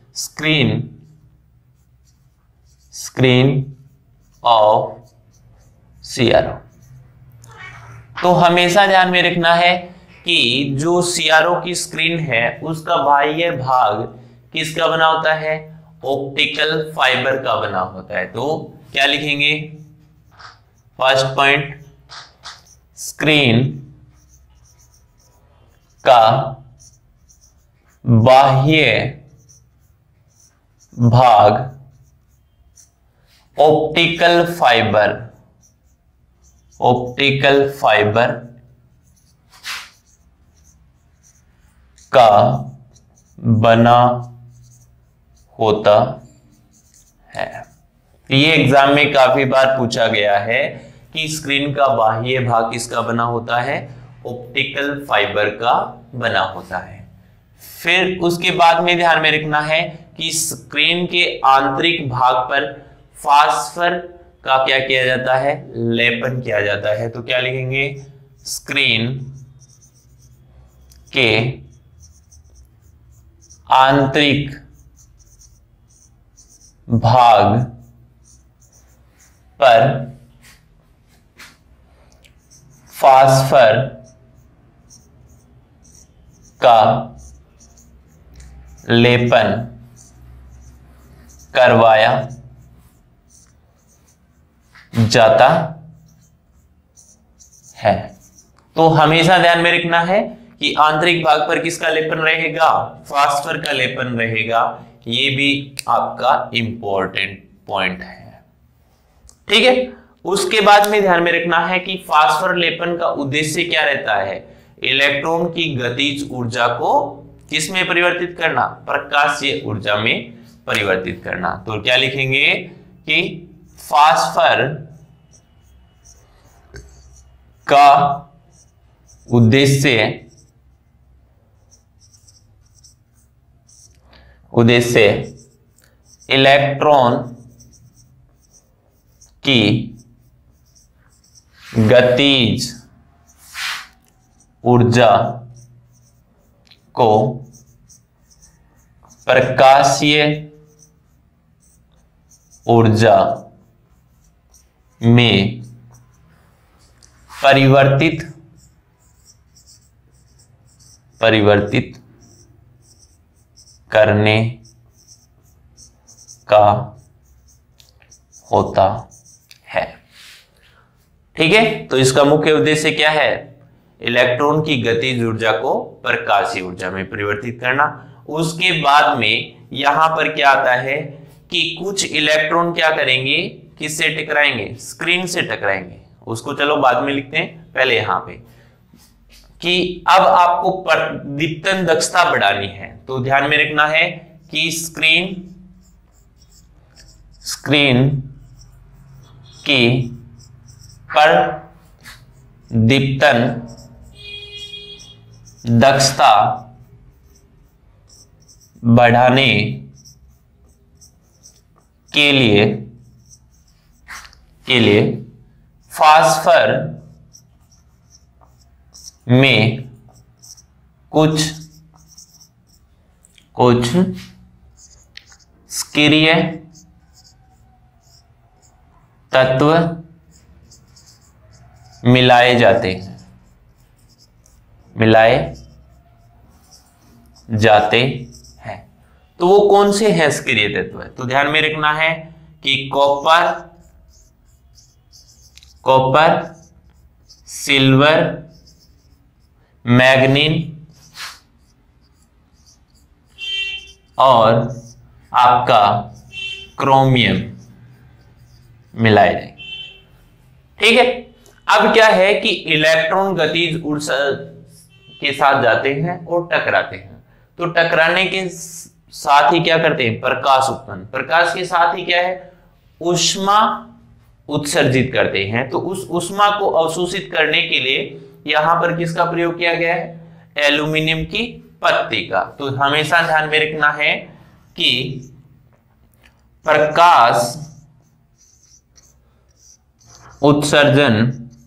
स्क्रीन ऑफ सीआरओ। तो हमेशा ध्यान में रखना है कि जो सीआरओ की स्क्रीन है उसका बाह्य भाग किसका बना होता है, ऑप्टिकल फाइबर का बना होता है। तो क्या लिखेंगे, फर्स्ट पॉइंट, स्क्रीन का बाह्य भाग ऑप्टिकल फाइबर का बना होता है। ये एग्जाम में काफी बार पूछा गया है कि स्क्रीन का बाह्य भाग किसका बना होता है, ऑप्टिकल फाइबर का बना होता है। फिर उसके बाद में ध्यान में रखना है कि स्क्रीन के आंतरिक भाग पर फास्फर का क्या किया जाता है, लेपन किया जाता है। तो क्या लिखेंगे, स्क्रीन के आंतरिक भाग पर फास्फर का लेपन करवाया जाता है। तो हमेशा ध्यान में रखना है कि आंतरिक भाग पर किसका लेपन रहेगा, फास्फर का लेपन रहेगा। ये भी आपका इंपॉर्टेंट पॉइंट है। ठीक है, उसके बाद में ध्यान में रखना है कि फास्फर लेपन का उद्देश्य क्या रहता है, इलेक्ट्रॉन की गतिज ऊर्जा को किस में परिवर्तित करना, प्रकाशीय ऊर्जा में परिवर्तित करना। तो क्या लिखेंगे कि फास्फर का उद्देश्य इलेक्ट्रॉन की गतिज ऊर्जा को प्रकाशीय ऊर्जा में परिवर्तित करने का होता है। ठीक है, तो इसका मुख्य उद्देश्य क्या है, इलेक्ट्रॉन की गतिज ऊर्जा को प्रकाशीय ऊर्जा में परिवर्तित करना। उसके बाद में यहां पर क्या आता है कि कुछ इलेक्ट्रॉन क्या करेंगे, किससे टकराएंगे, स्क्रीन से टकराएंगे। उसको चलो बाद में लिखते हैं, पहले यहां पे कि अब आपको दीप्तन दक्षता बढ़ानी है। तो ध्यान में रखना है कि स्क्रीन की पर दीप्तन दक्षता बढ़ाने के लिए फास्फर में कुछ सक्रिय तत्व मिलाए जाते हैं। तो वो कौन से हैं सक्रिय तत्व? तो ध्यान में रखना है कि कॉपर, सिल्वर, मैग्नीन और आपका क्रोमियम मिलाए जाएंगे। ठीक है। अब क्या है कि इलेक्ट्रॉन गतिज ऊर्जा के साथ जाते हैं और टकराते हैं। तो टकराने के साथ ही क्या करते हैं? प्रकाश उत्पन्न। प्रकाश के साथ ही क्या है? ऊष्मा उत्सर्जित करते हैं। तो उस ऊष्मा को अवशोषित करने के लिए यहां पर किसका प्रयोग किया गया है? एल्यूमिनियम की पत्ती का। तो हमेशा ध्यान में रखना है कि प्रकाश उत्सर्जन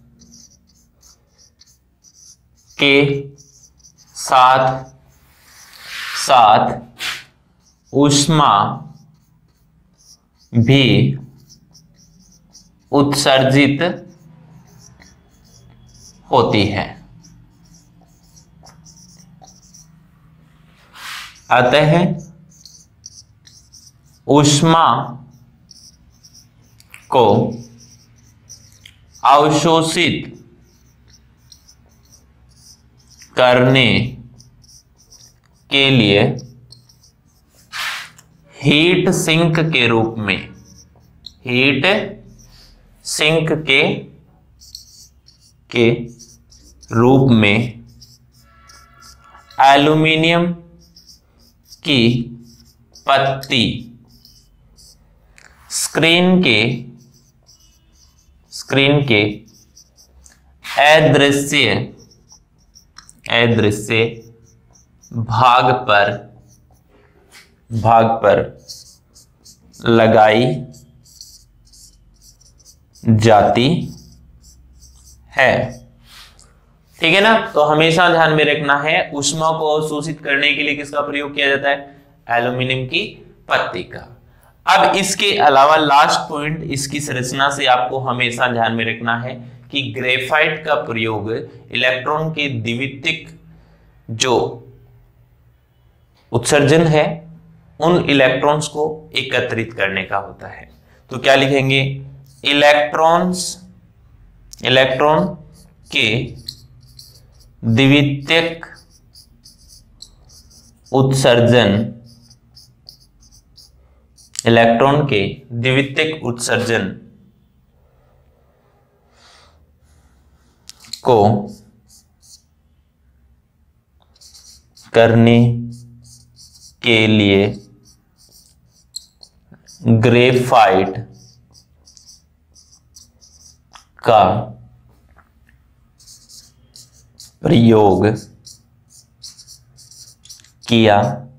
के साथ साथ ऊष्मा भी उत्सर्जित होती है। अतः ऊष्मा को अवशोषित करने के लिए हीट सिंक के रूप में एल्यूमिनियम की पत्ती स्क्रीन के अदृश्य भाग पर लगाई जाती है। ठीक है ना। तो हमेशा ध्यान में रखना है ऊष्मा को अवशोषित करने के लिए किसका प्रयोग किया जाता है? एल्यूमिनियम की पत्ती का। अब इसके अलावा लास्ट पॉइंट इसकी संरचना से आपको हमेशा ध्यान में रखना है कि ग्रेफाइट का प्रयोग इलेक्ट्रॉन के द्वितीयक जो उत्सर्जन है उन इलेक्ट्रॉन्स को एकत्रित करने का होता है। तो क्या लिखेंगे? इलेक्ट्रॉन के द्वितीयक उत्सर्जन को करने के लिए ग्रेफाइट का प्रयोग किया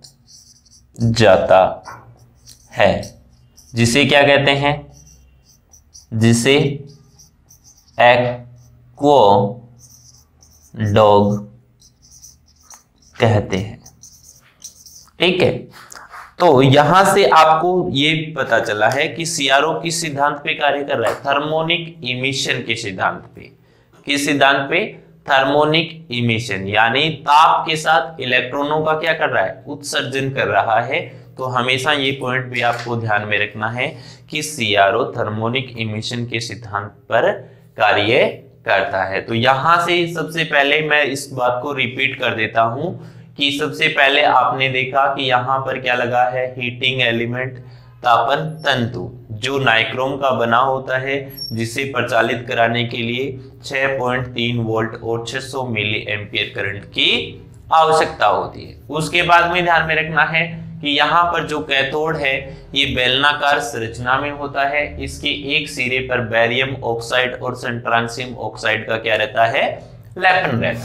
जाता है, जिसे क्या कहते हैं? जिसे एक्वाडॉग कहते हैं। ठीक है। तो यहां से आपको ये पता चला है कि सीआरओ किस सिद्धांत पे कार्य कर रहा है? थर्मोनिक इमिशन के सिद्धांत पे। किस सिद्धांत पे? थर्मोनिक इमिशन, यानी ताप के साथ इलेक्ट्रॉनों का क्या कर रहा है? उत्सर्जन कर रहा है। तो हमेशा ये पॉइंट भी आपको ध्यान में रखना है कि सीआरओ थर्मोनिक इमिशन के सिद्धांत पर कार्य करता है। तो यहां से सबसे पहले मैं इस बात को रिपीट कर देता हूं कि सबसे पहले आपने देखा कि यहाँ पर क्या लगा है? हीटिंग एलिमेंट, तापन तंतु, जो नाइक्रोम का बना होता है, जिसे प्रचालित कराने के लिए 6.3 वोल्ट और 600 मिली एम्पियर करंट की आवश्यकता होती है। उसके बाद में ध्यान में रखना है कि यहाँ पर जो कैथोड है ये बेलनाकार संरचना में होता है। इसके एक सिरे पर बेरियम ऑक्साइड और सेंट्रांसियम ऑक्साइड का क्या रहता है? लेपन रहता है।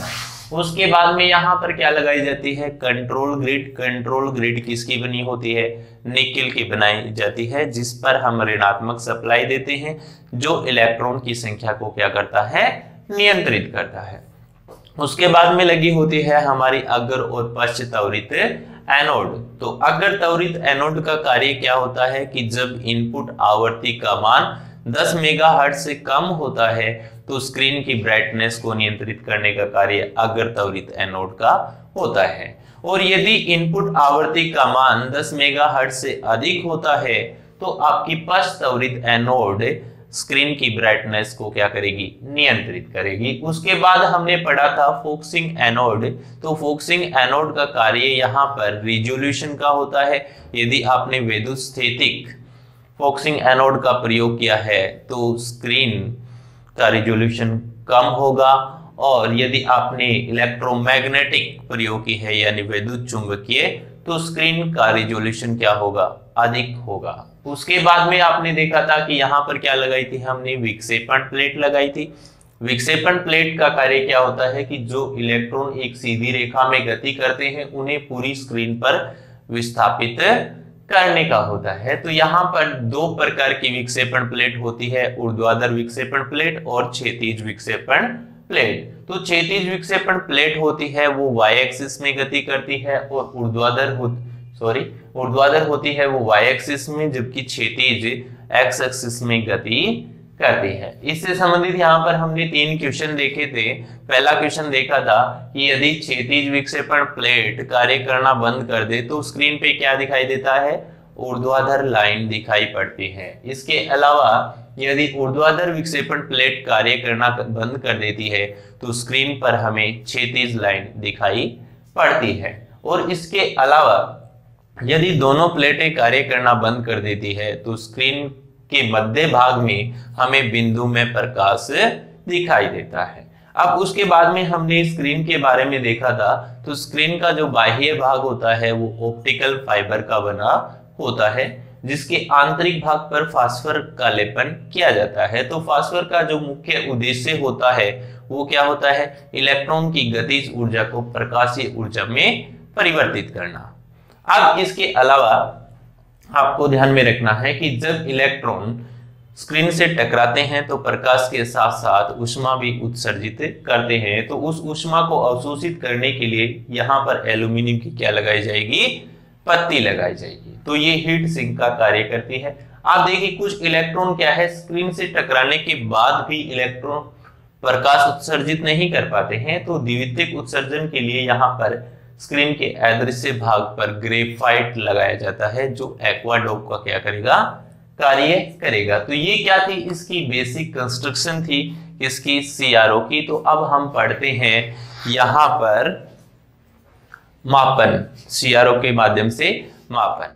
उसके बाद में यहाँ पर क्या लगाई जाती है, कंट्रोल ग्रिड। कंट्रोल ग्रिड किसकी बनी होती है, निकेल की बनाई जाती है, जिस पर हम ऋणात्मक सप्लाई देते हैं, जो इलेक्ट्रॉन की संख्या को क्या करता है, नियंत्रित करता है। उसके बाद में लगी होती है हमारी अग्र और पश्च त्वरित एनोड। तो अग्र त्वरित एनोड का कार्य क्या होता है कि जब इनपुट आवृत्ति का मान 10 मेगाहर्ट्ज से कम होता है तो स्क्रीन की ब्राइटनेस को नियंत्रित करने का कार्य अग्र त्वरित एनोड का होता है। और यदि इनपुट आवृत्ति का मान 10 मेगाहर्ट्ज से अधिक होता है तो आपकी पश्च त्वरित एनोड स्क्रीन की ब्राइटनेस को क्या करेगी, नियंत्रित करेगी। उसके बाद हमने पढ़ा था फोकसिंग एनोड। तो फोकसिंग एनोड का कार्य यहाँ पर रिजोल्यूशन का होता है। यदि आपने विद्युतस्थैतिक फोकसिंग एनोड का प्रयोग किया है तो स्क्रीन का रिजोल्यूशन कम होगा, और यदि आपने इलेक्ट्रोमैग्नेटिक प्रयोग की है यानी विद्युत चुंबकीय, तो स्क्रीन का रिजोल्यूशन क्या होगा, अधिक होगा। उसके बाद में आपने देखा था कि यहाँ पर क्या लगाई थी हमने, विक्षेपण प्लेट लगाई थी। विक्षेपण प्लेट का कार्य क्या होता है कि जो इलेक्ट्रॉन एक सीधी रेखा में गति करते हैं उन्हें पूरी स्क्रीन पर विस्थापित करने का होता है। तो यहाँ पर दो प्रकार की विक्षेपण प्लेट होती है, ऊर्ध्वाधर विक्षेपण प्लेट और क्षैतिज विक्षेपण प्लेट। तो क्षैतिज विक्षेपण प्लेट होती है वो वाई एक्सिस में गति करती है, और ऊर्ध्वाधर होती है वो वाई एक्सिस में, जबकि क्षैतिज एक्स एक्सिस में गति करती है। इससे संबंधित यहाँ पर हमने 3 क्वेश्चन देखे थे। पहला क्वेश्चन देखा था कि यदि क्षैतिज विक्षेपण प्लेट कार्य करना बंद कर दे तो स्क्रीन पे क्या दिखाई देता है, ऊर्ध्वाधर लाइन दिखाई पड़ती है। इसके अलावा यदि ऊर्ध्वाधर विक्षेपण प्लेट कार्य करना बंद कर देती है तो स्क्रीन पर हमें क्षैतिज लाइन दिखाई पड़ती है। और इसके अलावा यदि दोनों प्लेटें कार्य करना बंद कर देती है तो स्क्रीन के मध्य भाग में हमें बिंदु में प्रकाश दिखाई देता है। अब उसके बाद में हमने स्क्रीन के बारे में देखा था, तो स्क्रीन का जो बाह्य भाग होता है वो ऑप्टिकल फाइबर का बना होता है, जिसके आंतरिक भाग पर फास्फर का लेपन किया जाता है। तो फास्फर का जो मुख्य उद्देश्य होता है वो क्या होता है, इलेक्ट्रॉन की गतिज ऊर्जा को प्रकाशीय ऊर्जा में परिवर्तित करना। अब इसके अलावा आपको ध्यान में रखना है कि जब इलेक्ट्रॉन स्क्रीन से टकराते हैं तो प्रकाश के साथ साथ ऊष्मा भी उत्सर्जित करते हैं। तो उस ऊष्मा को अवशोषित करने के लिए यहाँ पर एल्यूमिनियम की क्या लगाई जाएगी, पत्ती लगाई जाएगी। तो ये हीट सिंक का कार्य करती है। आप देखिए कुछ इलेक्ट्रॉन क्या है, स्क्रीन से टकराने के बाद भी इलेक्ट्रॉन प्रकाश उत्सर्जित नहीं कर पाते हैं। तो द्वितीयक उत्सर्जन के लिए यहाँ पर स्क्रीन के अदृश्य भाग पर ग्रेफाइट लगाया जाता है, जो एक्वा डोप का क्या करेगा, कार्य करेगा। तो ये क्या थी, इसकी बेसिक कंस्ट्रक्शन थी इसकी सीआरओ की। तो अब हम पढ़ते हैं यहां पर मापन, सीआरओ के माध्यम से मापन।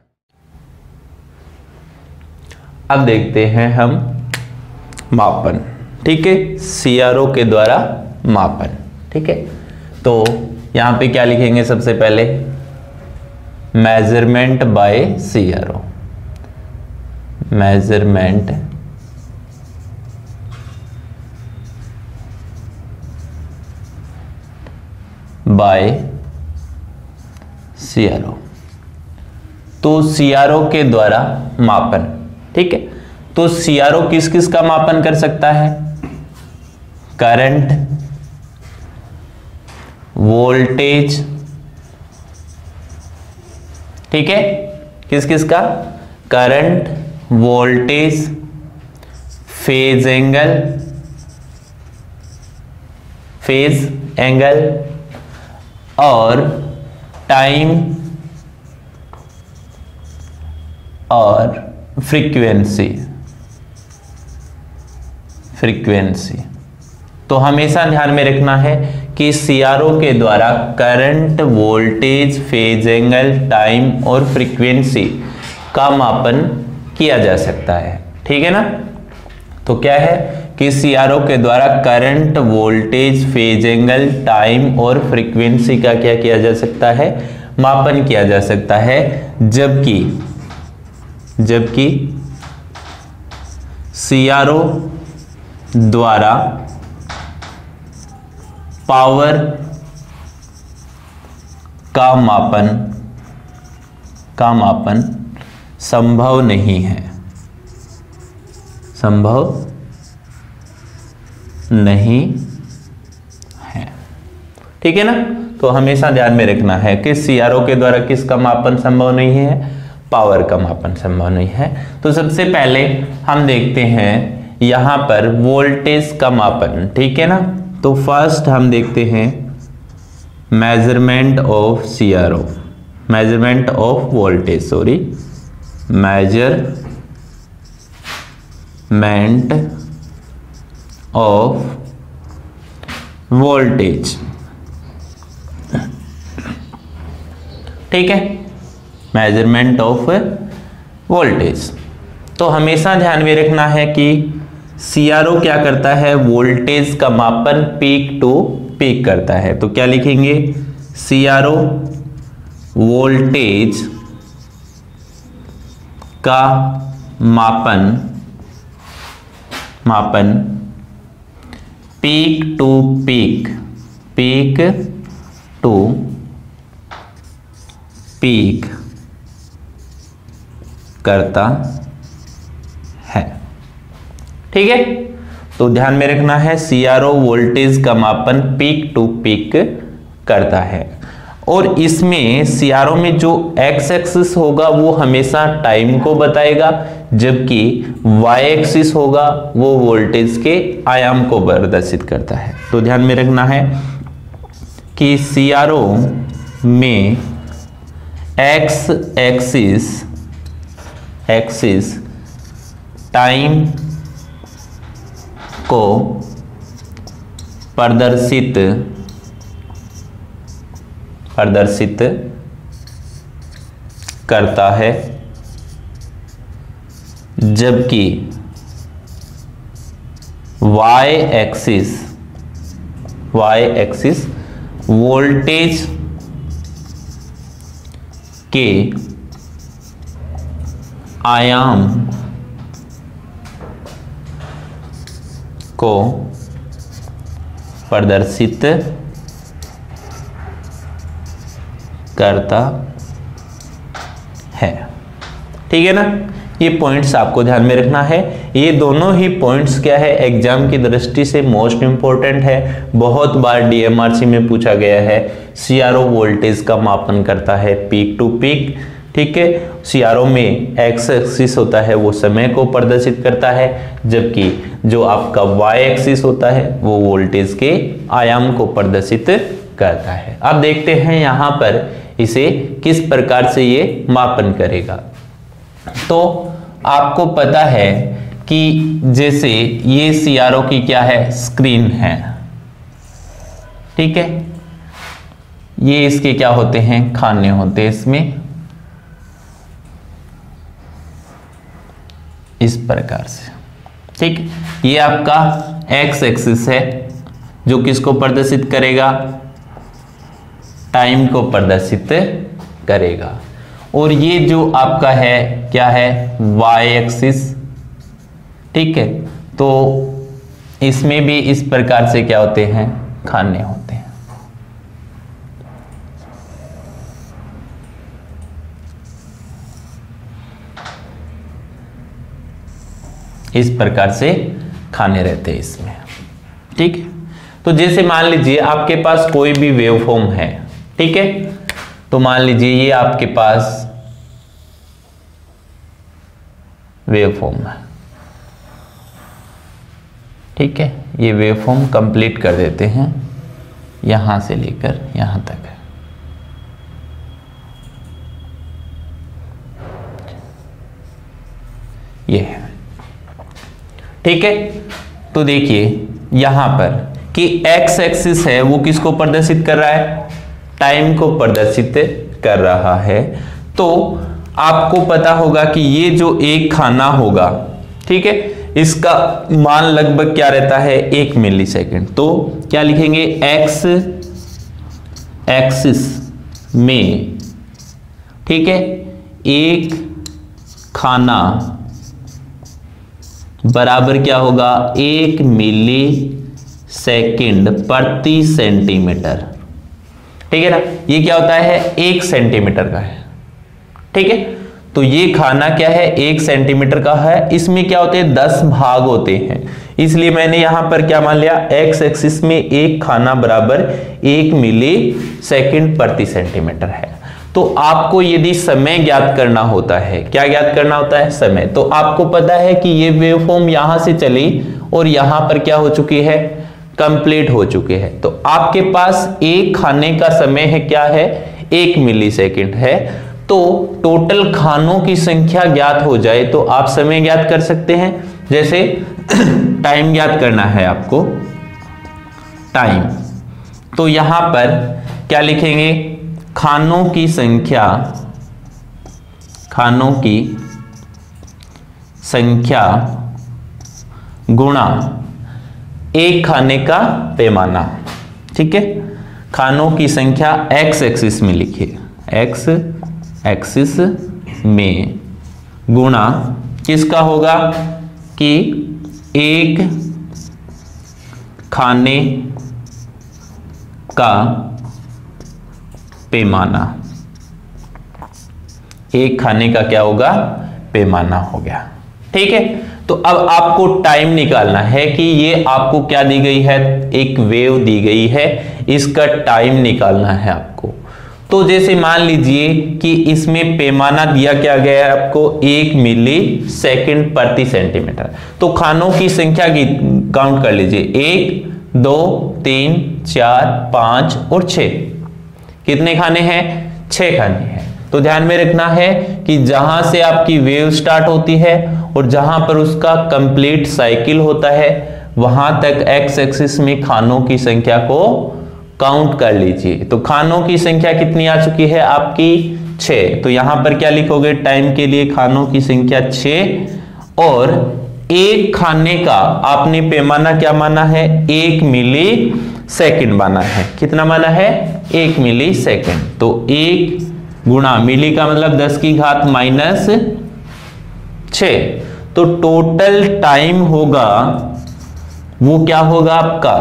अब देखते हैं हम मापन, ठीक है, सीआरओ के द्वारा मापन। ठीक है, तो यहां पे क्या लिखेंगे, सबसे पहले measurement by CRO, measurement by CRO. तो सीआरओ के द्वारा मापन, ठीक है। तो सीआरओ किस किस का मापन कर सकता है, करंट, वोल्टेज, ठीक है, किस किस का, करंट, वोल्टेज, फेज एंगल और टाइम और फ्रीक्वेंसी। तो हमेशा ध्यान में रखना है कि सीआरओ के द्वारा current, voltage, phase angle, time और फ्रीक्वेंसी का मापन किया जा सकता है, ठीक है ना। तो क्या है कि सीआरओ के द्वारा current, voltage, phase angle, time और फ्रीक्वेंसी का क्या किया जा सकता है, मापन किया जा सकता है। जबकि सीआरओ द्वारा पावर का मापन संभव नहीं है, संभव नहीं है। ठीक है ना। तो हमेशा ध्यान में रखना है कि सीआरओ के द्वारा किसका मापन संभव नहीं है, पावर का मापन संभव नहीं है। तो सबसे पहले हम देखते हैं यहां पर वोल्टेज का मापन। ठीक है ना। तो फर्स्ट हम देखते हैं measurement of CRO, measurement of voltage, sorry, measurement of voltage. ठीक है, मेजरमेंट ऑफ वोल्टेज। तो हमेशा ध्यान में रखना है कि सीआरओ क्या करता है, वोल्टेज का मापन पीक टू पीक करता है। तो क्या लिखेंगे, सीआरओ वोल्टेज का मापन peak to peak, peak to peak करता है। ठीक है। तो ध्यान में रखना है सीआरओ वोल्टेज का मापन पीक टू पीक करता है। और इसमें सीआरओ में जो एक्स एक्सिस होगा वो हमेशा टाइम को बताएगा, जबकि वाई एक्सिस होगा वो वोल्टेज के आयाम को प्रदर्शित करता है। तो ध्यान में रखना है कि सीआरओ में एक्स एक्सिस टाइम को प्रदर्शित करता है, जबकि वाई एक्सिस वोल्टेज के आयाम को प्रदर्शित करता है। ठीक है ना। ये पॉइंट्स आपको ध्यान में रखना है। ये दोनों ही पॉइंट्स क्या है, एग्जाम की दृष्टि से मोस्ट इंपॉर्टेंट है। बहुत बार डीएमआरसी में पूछा गया है। सीआरओ वोल्टेज का मापन करता है पीक टू पीक। ठीक है। सीआरओ में एक्स एक्सिस होता है वो समय को प्रदर्शित करता है, जबकि जो आपका वाई एक्सिस होता है वो वोल्टेज के आयाम को प्रदर्शित करता है। अब देखते हैं यहां पर इसे किस प्रकार से ये मापन करेगा। तो आपको पता है कि जैसे ये सीआरओ की क्या है, स्क्रीन है। ठीक है। ये इसके क्या होते हैं, खाने होते हैं इसमें, इस प्रकार से। ठीक। ये आपका एक्स एक्सिस है जो किसको प्रदर्शित करेगा, टाइम को प्रदर्शित करेगा। और ये जो आपका है क्या है, वाई एक्सिस। ठीक है। तो इसमें भी इस प्रकार से क्या होते हैं, खाने होते हैं। इस प्रकार से खाने रहते हैं इसमें। ठीक है। तो जैसे मान लीजिए आपके पास कोई भी वेवफॉर्म है। ठीक है। तो मान लीजिए ये आपके पास वेवफॉर्म है। ठीक है। ये वेवफॉर्म कंप्लीट कर देते हैं यहां से लेकर यहां तक। ये है। ठीक है। तो देखिए यहां पर कि एक्स एक्सिस है वो किसको प्रदर्शित कर रहा है, टाइम को प्रदर्शित कर रहा है। तो आपको पता होगा कि ये जो एक खाना होगा, ठीक है, इसका मान लगभग क्या रहता है, 1 मिलीसेकंड। तो क्या लिखेंगे, एक्स एक्सिस में, ठीक है, एक खाना बराबर क्या होगा, 1 मिली सेकंड प्रति सेंटीमीटर। ठीक है ना। ये क्या होता है, 1 सेंटीमीटर का है, ठीक है। तो ये खाना क्या है, 1 सेंटीमीटर का है। इसमें क्या होते हैं, 10 भाग होते हैं, इसलिए मैंने यहां पर क्या मान लिया, एक्स एक्सिस में एक खाना बराबर 1 मिली सेकेंड प्रति सेंटीमीटर है। तो आपको यदि समय ज्ञात करना होता है, क्या ज्ञात करना होता है, समय, तो आपको पता है कि ये वेवफॉर्म यहां से चली और यहां पर क्या हो चुकी है, कंप्लीट हो चुके हैं। तो आपके पास एक खाने का समय है, क्या है, 1 मिलीसेकंड है। तो टोटल खानों की संख्या ज्ञात हो जाए तो आप समय ज्ञात कर सकते हैं। जैसे टाइम ज्ञात करना है आपको, टाइम, तो यहां पर क्या लिखेंगे, खानों की संख्या, खानों की संख्या गुणा एक खाने का पैमाना, ठीक है। खानों की संख्या एक्स एक्सिस में लिखिए, एक्स एक्सिस में गुणा किसका होगा कि एक खाने का पैमाना, एक खाने का क्या होगा, पैमाना हो गया, ठीक है। तो अब आपको टाइम निकालना है कि ये आपको क्या दी गई है, एक वेव दी गई है, इसका टाइम निकालना है आपको। तो जैसे मान लीजिए कि इसमें पैमाना दिया क्या गया है आपको, 1 मिली सेकेंड प्रति सेंटीमीटर। तो खानों की संख्या की काउंट कर लीजिए, 1 2 3 4 5 और 6, कितने खाने हैं, 6 खाने हैं। तो ध्यान में रखना है कि जहां से आपकी वेव स्टार्ट होती है और जहां पर उसका कंप्लीट साइकिल होता है, वहां तक एक्स एक्सिस में खानों की संख्या को काउंट कर लीजिए। तो खानों की संख्या कितनी आ चुकी है आपकी, 6। तो यहां पर क्या लिखोगे, टाइम के लिए खानों की संख्या 6 और एक खाने का आपने पैमाना क्या माना है, 1 मिली सेकेंड माना है। कितना माना है, 1 मिली सेकेंड। तो 1 गुणा मिली का मतलब 10 की घात माइनस 6। तो टोटल टाइम होगा वो क्या होगा आपका,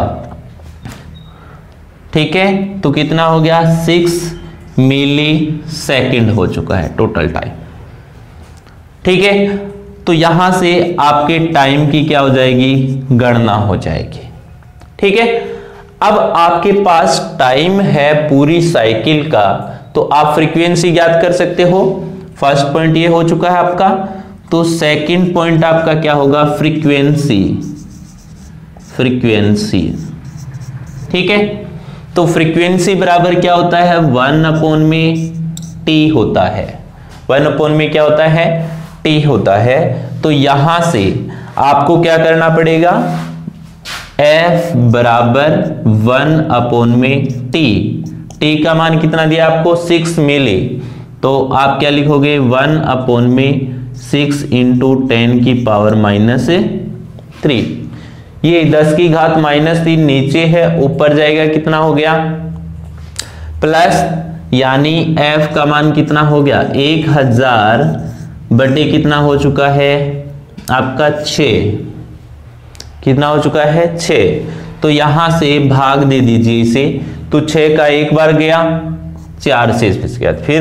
ठीक है। तो कितना हो गया, 6 मिली सेकेंड हो चुका है टोटल टाइम, ठीक है। तो यहां से आपके टाइम की क्या हो जाएगी, गणना हो जाएगी, ठीक है। अब आपके पास टाइम है पूरी साइकिल का, तो आप फ्रीक्वेंसी ज्ञात कर सकते हो। फर्स्ट पॉइंट ये हो चुका है आपका। तो सेकंड पॉइंट आपका क्या होगा, फ्रीक्वेंसी, फ्रीक्वेंसी, ठीक है। तो फ्रीक्वेंसी बराबर क्या होता है, 1 में टी होता है, 1 में क्या होता है, टी होता है। तो यहां से आपको क्या करना पड़ेगा, F बराबर 1 में टी, टी का मान कितना दिया आपको, 6 मिली। तो आप क्या लिखोगे, 1 में 6 इंटू 10 की पावर -3। ये 10 की घात -3 नीचे है, ऊपर जाएगा कितना हो गया, प्लस, यानी F का मान कितना हो गया, 1000 बटे कितना हो चुका है आपका 6, कितना हो चुका है 6। तो यहां से भाग दे दीजिए इसे, तो 6 का एक बार गया, 4 से बच गया, फिर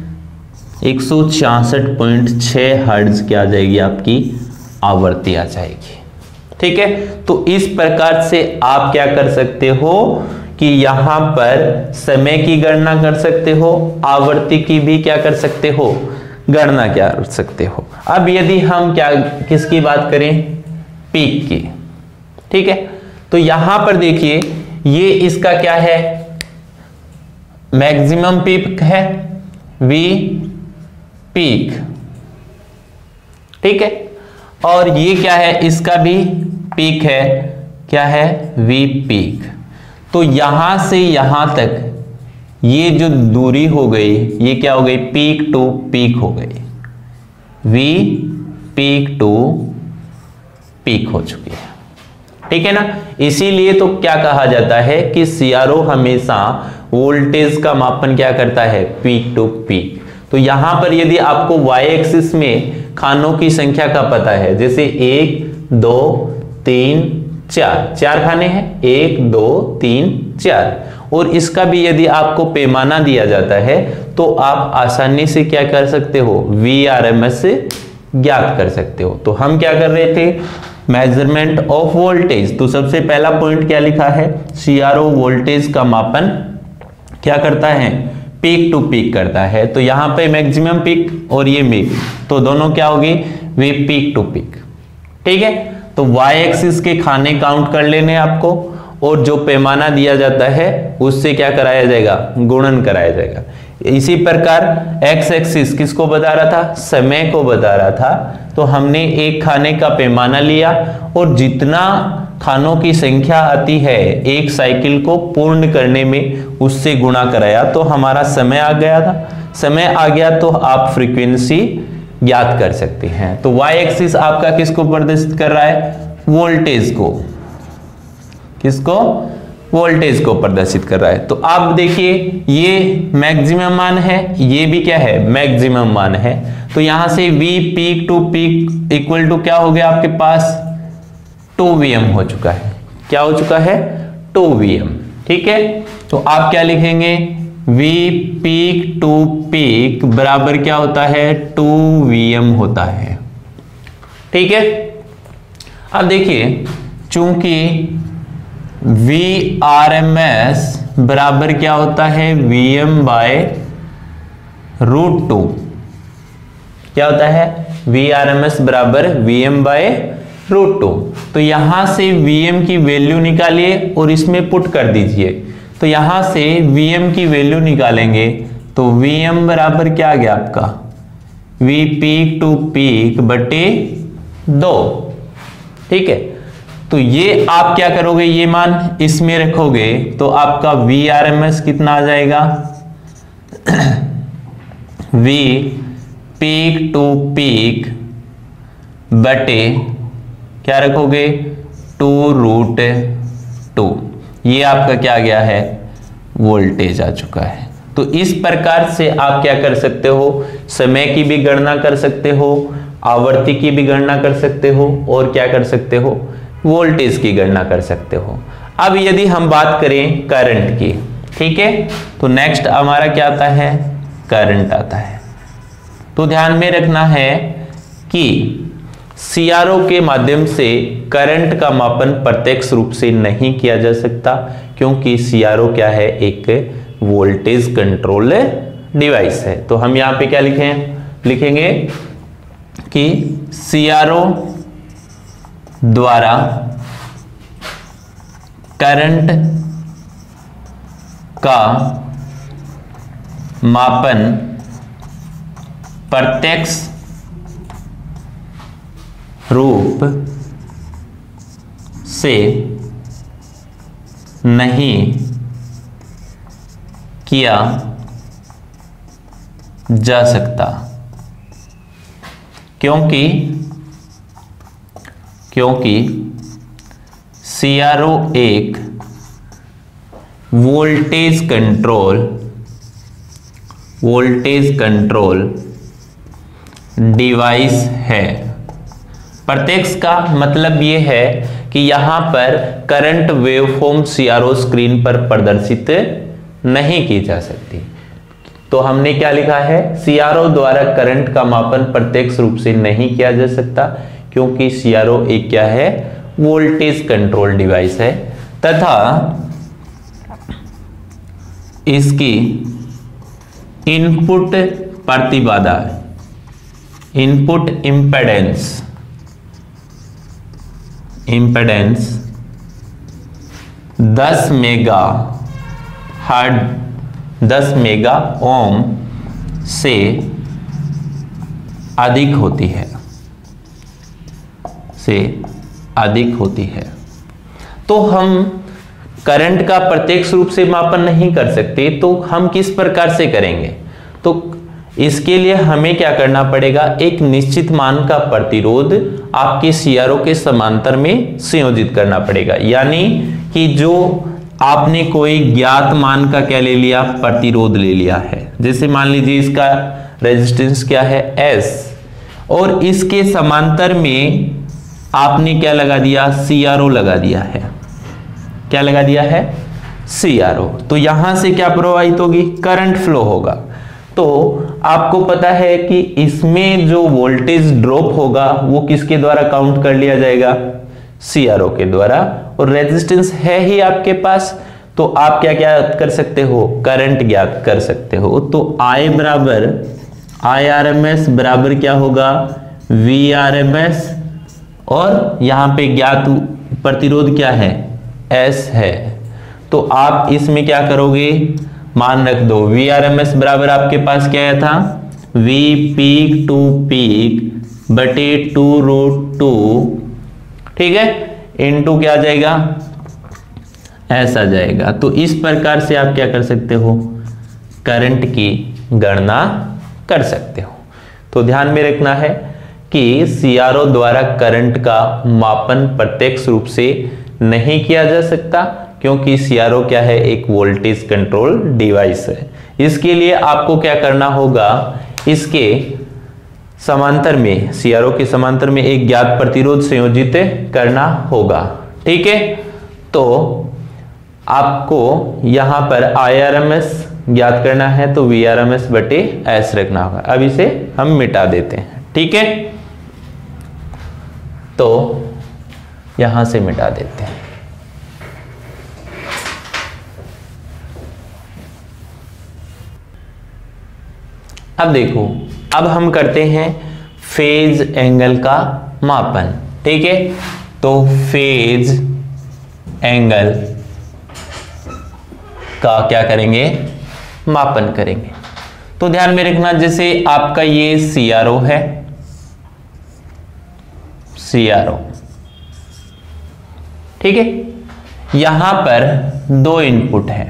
166.6 हर्ट्ज क्या आ जाएगी आपकी आवृत्ति आ जाएगी, ठीक है। तो इस प्रकार से आप क्या कर सकते हो कि यहां पर समय की गणना कर सकते हो, आवृत्ति की भी क्या कर सकते हो, गणना क्या कर सकते हो। अब यदि हम क्या किसकी बात करें, पीक की, ठीक है। तो यहां पर देखिए ये इसका क्या है, मैक्सिमम पीक है, वी पीक, ठीक है। और ये क्या है, इसका भी पीक है, क्या है, वी पीक। तो यहां से यहां तक ये जो दूरी हो गई, ये क्या हो गई, पीक टू पीक हो गई, वी पीक टू पीक हो चुकी है, ठीक है ना। इसीलिए तो क्या कहा जाता है कि सीआरओ हमेशा वोल्टेज का मापन क्या करता है, पीक टू पीक। तो यहां पर यदि आपको वाई एक्सिस में खानों की संख्या का पता है, जैसे 1 2 3 4 खाने हैं, 1 2 3 4, और इसका भी यदि आपको पैमाना दिया जाता है तो आप आसानी से क्या कर सकते हो, VRMS ज्ञात कर सकते हो। तो हम क्या कर रहे थे, मेजरमेंट ऑफ वोल्टेज। तो सबसे पहला पॉइंट क्या लिखा है, CRO वोल्टेज का मापन क्या करता है, पीक टू पीक करता है। तो यहां पे मैक्सिमम पीक और ये मिड, तो दोनों क्या होगी, वे पीक टू पीक। ठीक है, तो y एक्सिस के खाने काउंट कर लेने आपको, और जो पैमाना दिया जाता है उससे क्या कराया जाएगा, गुणन कराया जाएगा। इसी प्रकार x एक्सिस किसको बता रहा था, समय को बता रहा था। तो हमने एक खाने का पैमाना लिया और जितना खानों की संख्या आती है एक साइकिल को पूर्ण करने में, उससे गुणा कराया तो हमारा समय आ गया था। समय आ गया तो आप फ्रीक्वेंसी ज्ञात कर सकते हैं। तो y एक्सिस आपका किसको प्रदर्शित कर रहा है, वोल्टेज को, किसको, वोल्टेज को प्रदर्शित कर रहा है। तो आप देखिए ये मैक्सिमम मान है, ये भी क्या है, मैक्सिमम मान है। तो यहां से V peak to peak equal to क्या हो गया आपके पास, 2Vm हो चुका है। क्या हो चुका है, 2Vm। ठीक है, तो आप क्या लिखेंगे, V पीक टू पीक बराबर क्या होता है, 2Vm होता है। ठीक है, अब देखिए चूंकि VRMS बराबर क्या होता है, Vm बाय √2। क्या होता है, VRMS बराबर Vm बाय √2। तो यहां से Vm की वैल्यू निकालिए और इसमें पुट कर दीजिए। तो यहां से Vm की वैल्यू निकालेंगे तो Vm बराबर क्या आ गया आपका, V पीक टू पीक बटे 2। ठीक है, तो ये आप क्या करोगे, ये मान इसमें रखोगे तो आपका VRMS कितना आ जाएगा, V पीक टू पीक बटे क्या रखोगे, 2√2। ये आपका क्या आ गया है, वोल्टेज आ चुका है। तो इस प्रकार से आप क्या कर सकते हो, समय की भी गणना कर सकते हो, आवर्ती की भी गणना कर सकते हो, और क्या कर सकते हो, वोल्टेज की गणना कर सकते हो। अब यदि हम बात करें करंट की, ठीक है, तो नेक्स्ट हमारा क्या आता है, करंट आता है। तो ध्यान में रखना है कि CRO के माध्यम से करंट का मापन प्रत्यक्ष रूप से नहीं किया जा सकता, क्योंकि CRO क्या है, एक वोल्टेज कंट्रोल डिवाइस है। तो हम यहां पे क्या लिखेंगे कि CRO द्वारा करंट का मापन प्रत्यक्ष रूप से नहीं किया जा सकता, क्योंकि CRO एक वोल्टेज कंट्रोल डिवाइस है। प्रत्यक्ष का मतलब यह है कि यहां पर करंट वेवफॉर्म CRO स्क्रीन पर प्रदर्शित नहीं की जा सकती। तो हमने क्या लिखा है, CRO द्वारा करंट का मापन प्रत्यक्ष रूप से नहीं किया जा सकता, क्योंकि CRO एक क्या है, वोल्टेज कंट्रोल डिवाइस है, तथा इसकी इनपुट प्रतिबाधा, इनपुट इंपेडेंस 10 मेगा ओम से अधिक होती है। तो हम करंट का प्रत्यक्ष रूप से मापन नहीं कर सकते, तो हम किस प्रकार से करेंगे, तो इसके लिए हमें क्या करना पड़ेगा, एक निश्चित मान का प्रतिरोध आपके CRO के समांतर में संयोजित करना पड़ेगा। यानी कि जो आपने कोई ज्ञात मान का क्या ले लिया, प्रतिरोध ले लिया है। जैसे मान लीजिए इसका रेजिस्टेंस क्या है, S, और इसके समांतर में आपने क्या लगा दिया, CRO लगा दिया है। क्या लगा दिया है, CRO। तो यहां से क्या प्रवाहित होगी, करंट फ्लो होगा। तो आपको पता है कि इसमें जो वोल्टेज ड्रॉप होगा वो किसके द्वारा काउंट कर लिया जाएगा, CRO के द्वारा, और रेजिस्टेंस है ही आपके पास, तो आप क्या क्या कर सकते हो, करंट ज्ञात कर सकते हो। तो I बराबर IRMS बराबर क्या होगा, VRMS, और यहां पे ज्ञात प्रतिरोध क्या है, S है। तो आप इसमें क्या करोगे, मान रख दो, VRMS बराबर आपके पास क्या आया था, V पीक टू पीक बटे 2√2, ठीक है, इनटू क्या आ जाएगा, S आ जाएगा। तो इस प्रकार से आप क्या कर सकते हो, करंट की गणना कर सकते हो। तो ध्यान में रखना है कि CRO द्वारा करंट का मापन प्रत्यक्ष रूप से नहीं किया जा सकता, क्योंकि CRO क्या है, एक वोल्टेज कंट्रोल डिवाइस है। इसके लिए आपको क्या करना होगा, इसके समांतर में, CRO के समांतर में एक ज्ञात प्रतिरोध संयोजित करना होगा, ठीक है। तो आपको यहां पर IRMS ज्ञात करना है, तो VRMS बटे S रखना होगा। अब इसे हम मिटा देते हैं, ठीक है, तो यहां से मिटा देते हैं। अब देखो, अब हम करते हैं फेज एंगल का मापन, ठीक है। तो फेज एंगल का क्या करेंगे, मापन करेंगे। तो ध्यान में रखना, जैसे आपका ये CRO है, CRO, ठीक है, यहां पर 2 इनपुट है,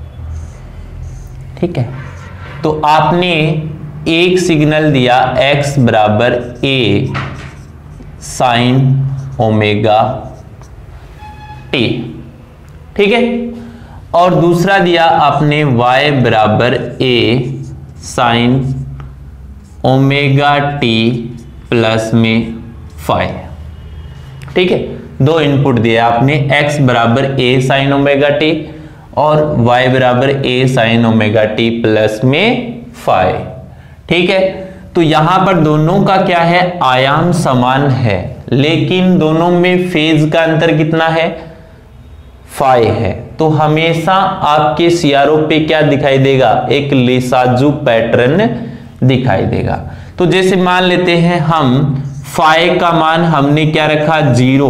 ठीक है। तो आपने एक सिग्नल दिया x बराबर a साइन ओमेगा t, ठीक है, और दूसरा दिया आपने y बराबर a sine omega t plus में फाई, ठीक है। 2 इनपुट दिया आपने, x बराबर a साइन ओमेगा t और y बराबर a sine omega t plus में फाई, ठीक है। तो यहां पर दोनों का क्या है, आयाम समान है, लेकिन दोनों में फेज का अंतर कितना है, फाई है। तो हमेशा आपके CRO पे क्या दिखाई देगा, एक लिसाजू पैटर्न दिखाई देगा। तो जैसे मान लेते हैं हम फाई का मान हमने क्या रखा,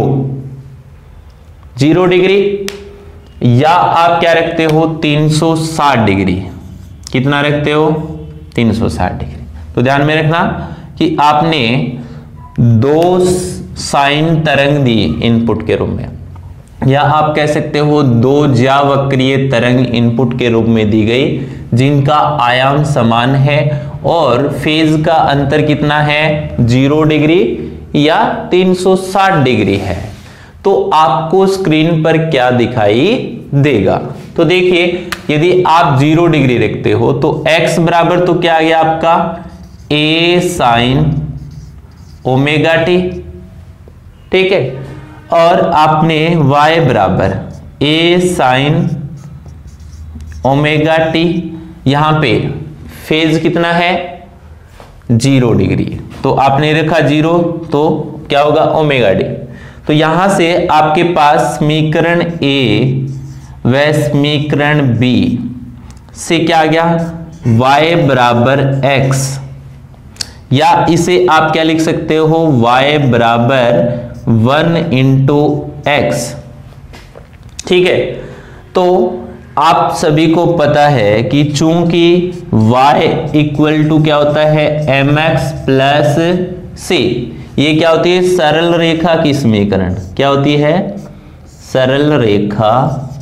0 डिग्री, या आप क्या रखते हो, 360 डिग्री। कितना रखते हो, 360 डिग्री। तो ध्यान में रखना कि आपने 2 साइन तरंग दी इनपुट के रूप में, या आप कह सकते हो 2 ज्यावक्रीय तरंग इनपुट के रूप में दी गई, जिनका आयाम समान है और फेज का अंतर कितना है, 0 डिग्री या 360 डिग्री है। तो आपको स्क्रीन पर क्या दिखाई देगा, तो देखिए, यदि आप 0 डिग्री रखते हो तो x बराबर तो क्या आ गया आपका, a साइन ओमेगा t, ठीक है, और आपने y बराबर a साइन ओमेगा t, यहां पे फेज कितना है, 0 डिग्री, तो आपने रखा 0, तो क्या होगा, ओमेगा डी। तो यहां से आपके पास समीकरण A व समीकरण B से क्या आ गया, y बराबर x, या इसे आप क्या लिख सकते हो, y बराबर 1 इंटू x, ठीक है। तो आप सभी को पता है कि चूंकि y इक्वल टू क्या होता है, mx प्लस c, ये क्या होती है, सरल रेखा की समीकरण, क्या होती है, सरल रेखा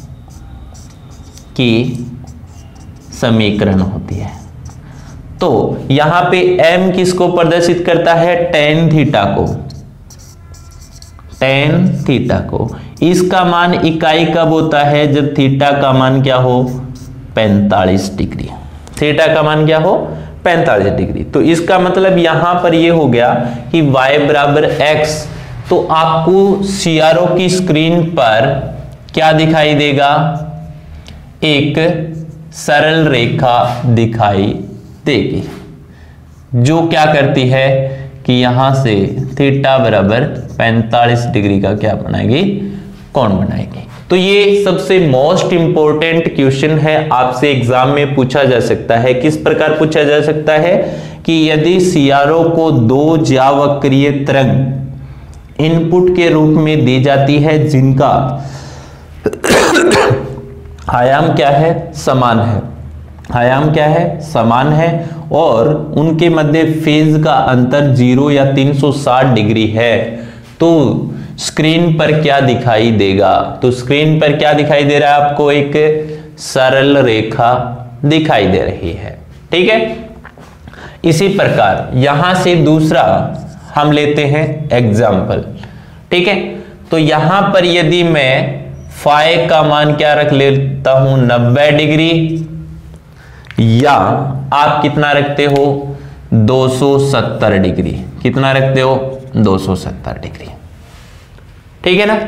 की समीकरण होती है। तो यहां पे m किसको प्रदर्शित करता है, tan थीटा को, tan थीटा को। इसका मान इकाई कब होता है, जब थीटा का मान क्या हो, 45 डिग्री, थीटा का मान क्या हो, 45 डिग्री। तो इसका मतलब यहां पर ये हो गया कि y बराबर x, तो आपको CRO की स्क्रीन पर क्या दिखाई देगा, एक सरल रेखा दिखाई देगी जो क्या करती है कि यहां से थीटा बराबर 45 डिग्री का क्या बनाएगी, कोण बनाएगी। तो ये सबसे मोस्ट इंपॉर्टेंट क्वेश्चन है, आपसे एग्जाम में पूछा जा सकता है। किस प्रकार पूछा जा सकता है कि यदि सीआरओ को दो ज्यावक्रीय तरंग इनपुट के रूप में दी जाती है जिनका आयाम क्या है, समान है, आयाम क्या है, समान है, और उनके मध्य फेज का अंतर 0 या 360 डिग्री है, तो स्क्रीन पर क्या दिखाई देगा। तो स्क्रीन पर क्या दिखाई दे रहा है आपको, एक सरल रेखा दिखाई दे रही है। ठीक है, इसी प्रकार यहां से दूसरा हम लेते हैं एग्जाम्पल। ठीक है, तो यहां पर यदि मैं फाई का मान क्या रख लेता हूं, 90 डिग्री, या आप कितना रखते हो, 270 डिग्री, कितना रखते हो, 270 डिग्री। ठीक है ना।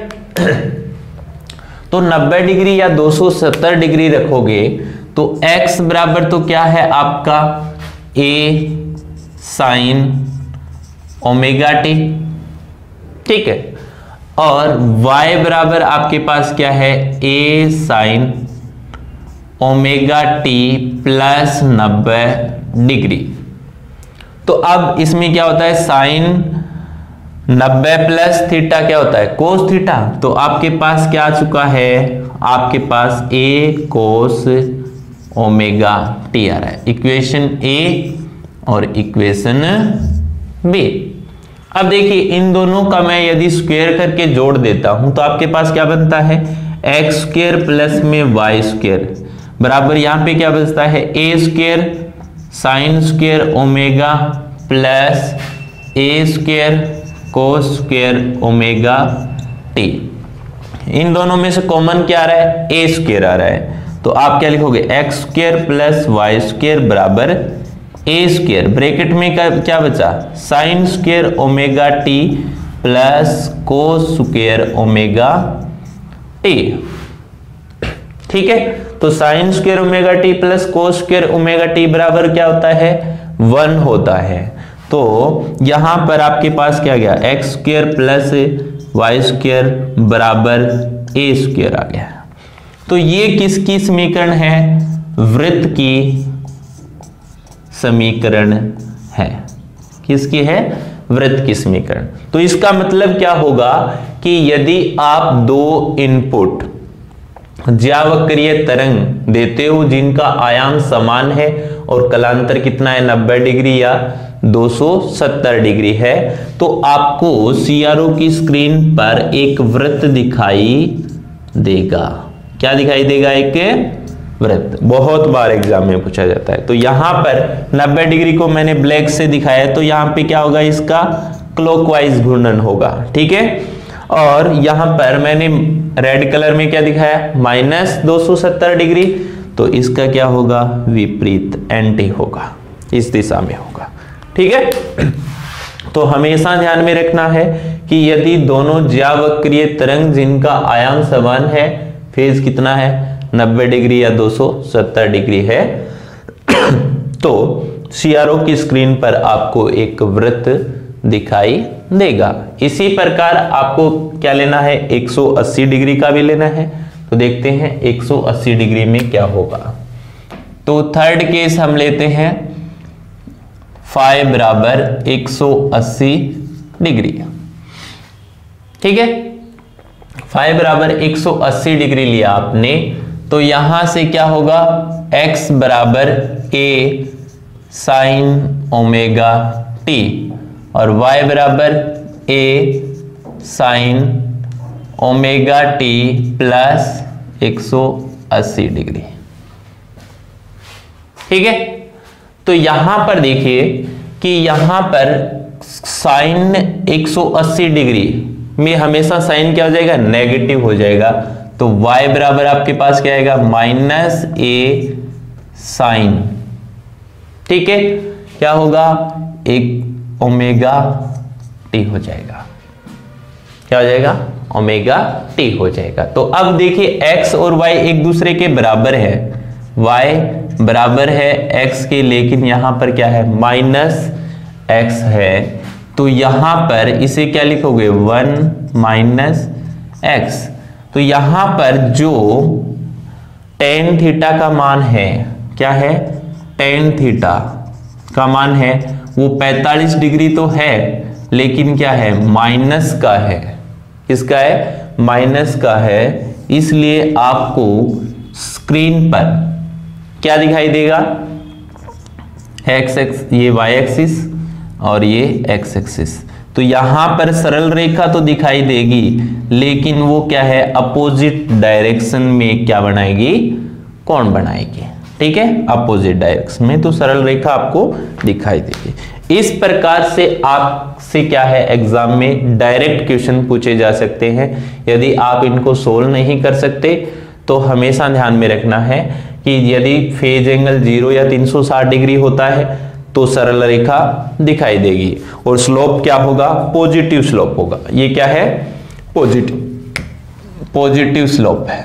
तो 90 डिग्री या 270 डिग्री रखोगे तो x बराबर तो क्या है आपका a साइन ओमेगा टी। ठीक है, और y बराबर आपके पास क्या है, a sine omega T plus 90 degree. तो अब इसमें क्या होता है, साइन 90 प्लस थीटा क्या होता है, कोस थीटा। तो आपके पास क्या आ चुका है, आपके पास a कोस ओमेगा टी आ रहा है, इक्वेशन a और इक्वेशन b। अब देखिए इन दोनों का मैं यदि स्क्वायर करके जोड़ देता हूं तो आपके पास क्या बनता है, एक्स स्क्वायर प्लस में वाई स्क्वायर बराबर यहां पे क्या बचता है, a square sine square omega plus a square cos square omega t. इन दोनों में से कॉमन क्या आ रहा है, a स्क्वायर आ रहा है। तो आप क्या लिखोगे, x square plus y square बराबर a स्क्वायर, ब्रैकेट में क्या बचा, sine square omega T plus cos square omega t. ठीक है, तो sine square omega T plus cos square omega t बराबर क्या होता है, 1 होता है। तो यहां पर आपके पास क्या गया, x square plus y square बराबर a स्क्वायर आ गया। तो ये किसकी समीकरण है, वृत्त की समीकरण है। किसकी है, वृत्त की समीकरण। तो इसका मतलब क्या होगा कि यदि आप दो इनपुट ज्यावक्रीय तरंग देते हो जिनका आयाम समान है और कलांतर कितना है, 90 डिग्री या 270 डिग्री है, तो आपको सीआरओ की स्क्रीन पर एक वृत्त दिखाई देगा। क्या दिखाई देगा, एक वृत्त। बहुत बार एग्जाम में पूछा जाता है। तो यहां पर 90 डिग्री को मैंने ब्लैक से दिखाया, तो यहां पे क्या होगा, इसका क्लॉकवाइज घूर्णन होगा। ठीक है, और यहां पर मैंने रेड कलर में क्या दिखाया, -270 डिग्री, तो इसका क्या होगा, विपरीत एंटी होगा, इस दिशा में होगा। ठीक है, तो हमेशा ध्यान में रखना है कि यदि दोनों ज्यावक्रीय तरंग जिनका आयाम समान है, फेज कितना है, 90 डिग्री या 270 डिग्री है, तो सीआरओ की स्क्रीन पर आपको एक वृत्त दिखाई देगा। इसी प्रकार आपको क्या लेना है, 180 डिग्री का भी लेना है। तो देखते हैं 180 डिग्री में क्या होगा। तो थर्ड केस हम लेते हैं, फाई बराबर 180 डिग्री। ठीक है, फाई बराबर 180 डिग्री लिया आपने, तो यहां से क्या होगा, x बराबर a साइन ओमेगा टी और y बराबर a sine omega T plus 180 degree. ठीक है, तो यहां पर देखिए कि यहां पर साइन 180 डिग्री में हमेशा साइन क्या हो जाएगा, नेगेटिव हो जाएगा। तो y बराबर आपके पास क्या आएगा, -a साइन। ठीक है, क्या होगा, एक ओमेगा टी हो जाएगा। क्या हो जाएगा, ओमेगा टी हो जाएगा। तो अब देखिए x और y एक दूसरे के बराबर है, y बराबर है x के, लेकिन यहां पर क्या है माइनस x है, तो यहां पर इसे क्या लिखोगे 1 माइनस x। तो यहां पर जो tan थीटा का मान है, क्या है tan थीटा का मान है वो 45 डिग्री तो है, लेकिन क्या है माइनस का है, किसका है माइनस का है, इसलिए आपको स्क्रीन पर क्या दिखाई देगा x ये y एक्सिस और ये x एक्सिस। तो यहां पर सरल रेखा तो दिखाई देगी, लेकिन वो क्या है अपोजिट डायरेक्शन में क्या बनाएगी कोण बनाएगी, ठीक है अपोजिट डायरेक्शन में, तो सरल रेखा आपको दिखाई देगी। इस प्रकार से आपसे क्या है एग्जाम में डायरेक्ट क्वेश्चन पूछे जा सकते हैं। यदि आप इनको सोल्व नहीं कर सकते तो हमेशा ध्यान में रखना है कि यदि फेज एंगल 0 या 360 डिग्री होता है तो सरल रेखा दिखाई देगी, और स्लोप क्या होगा पॉजिटिव स्लोप होगा। ये क्या है पॉजिटिव स्लोप है,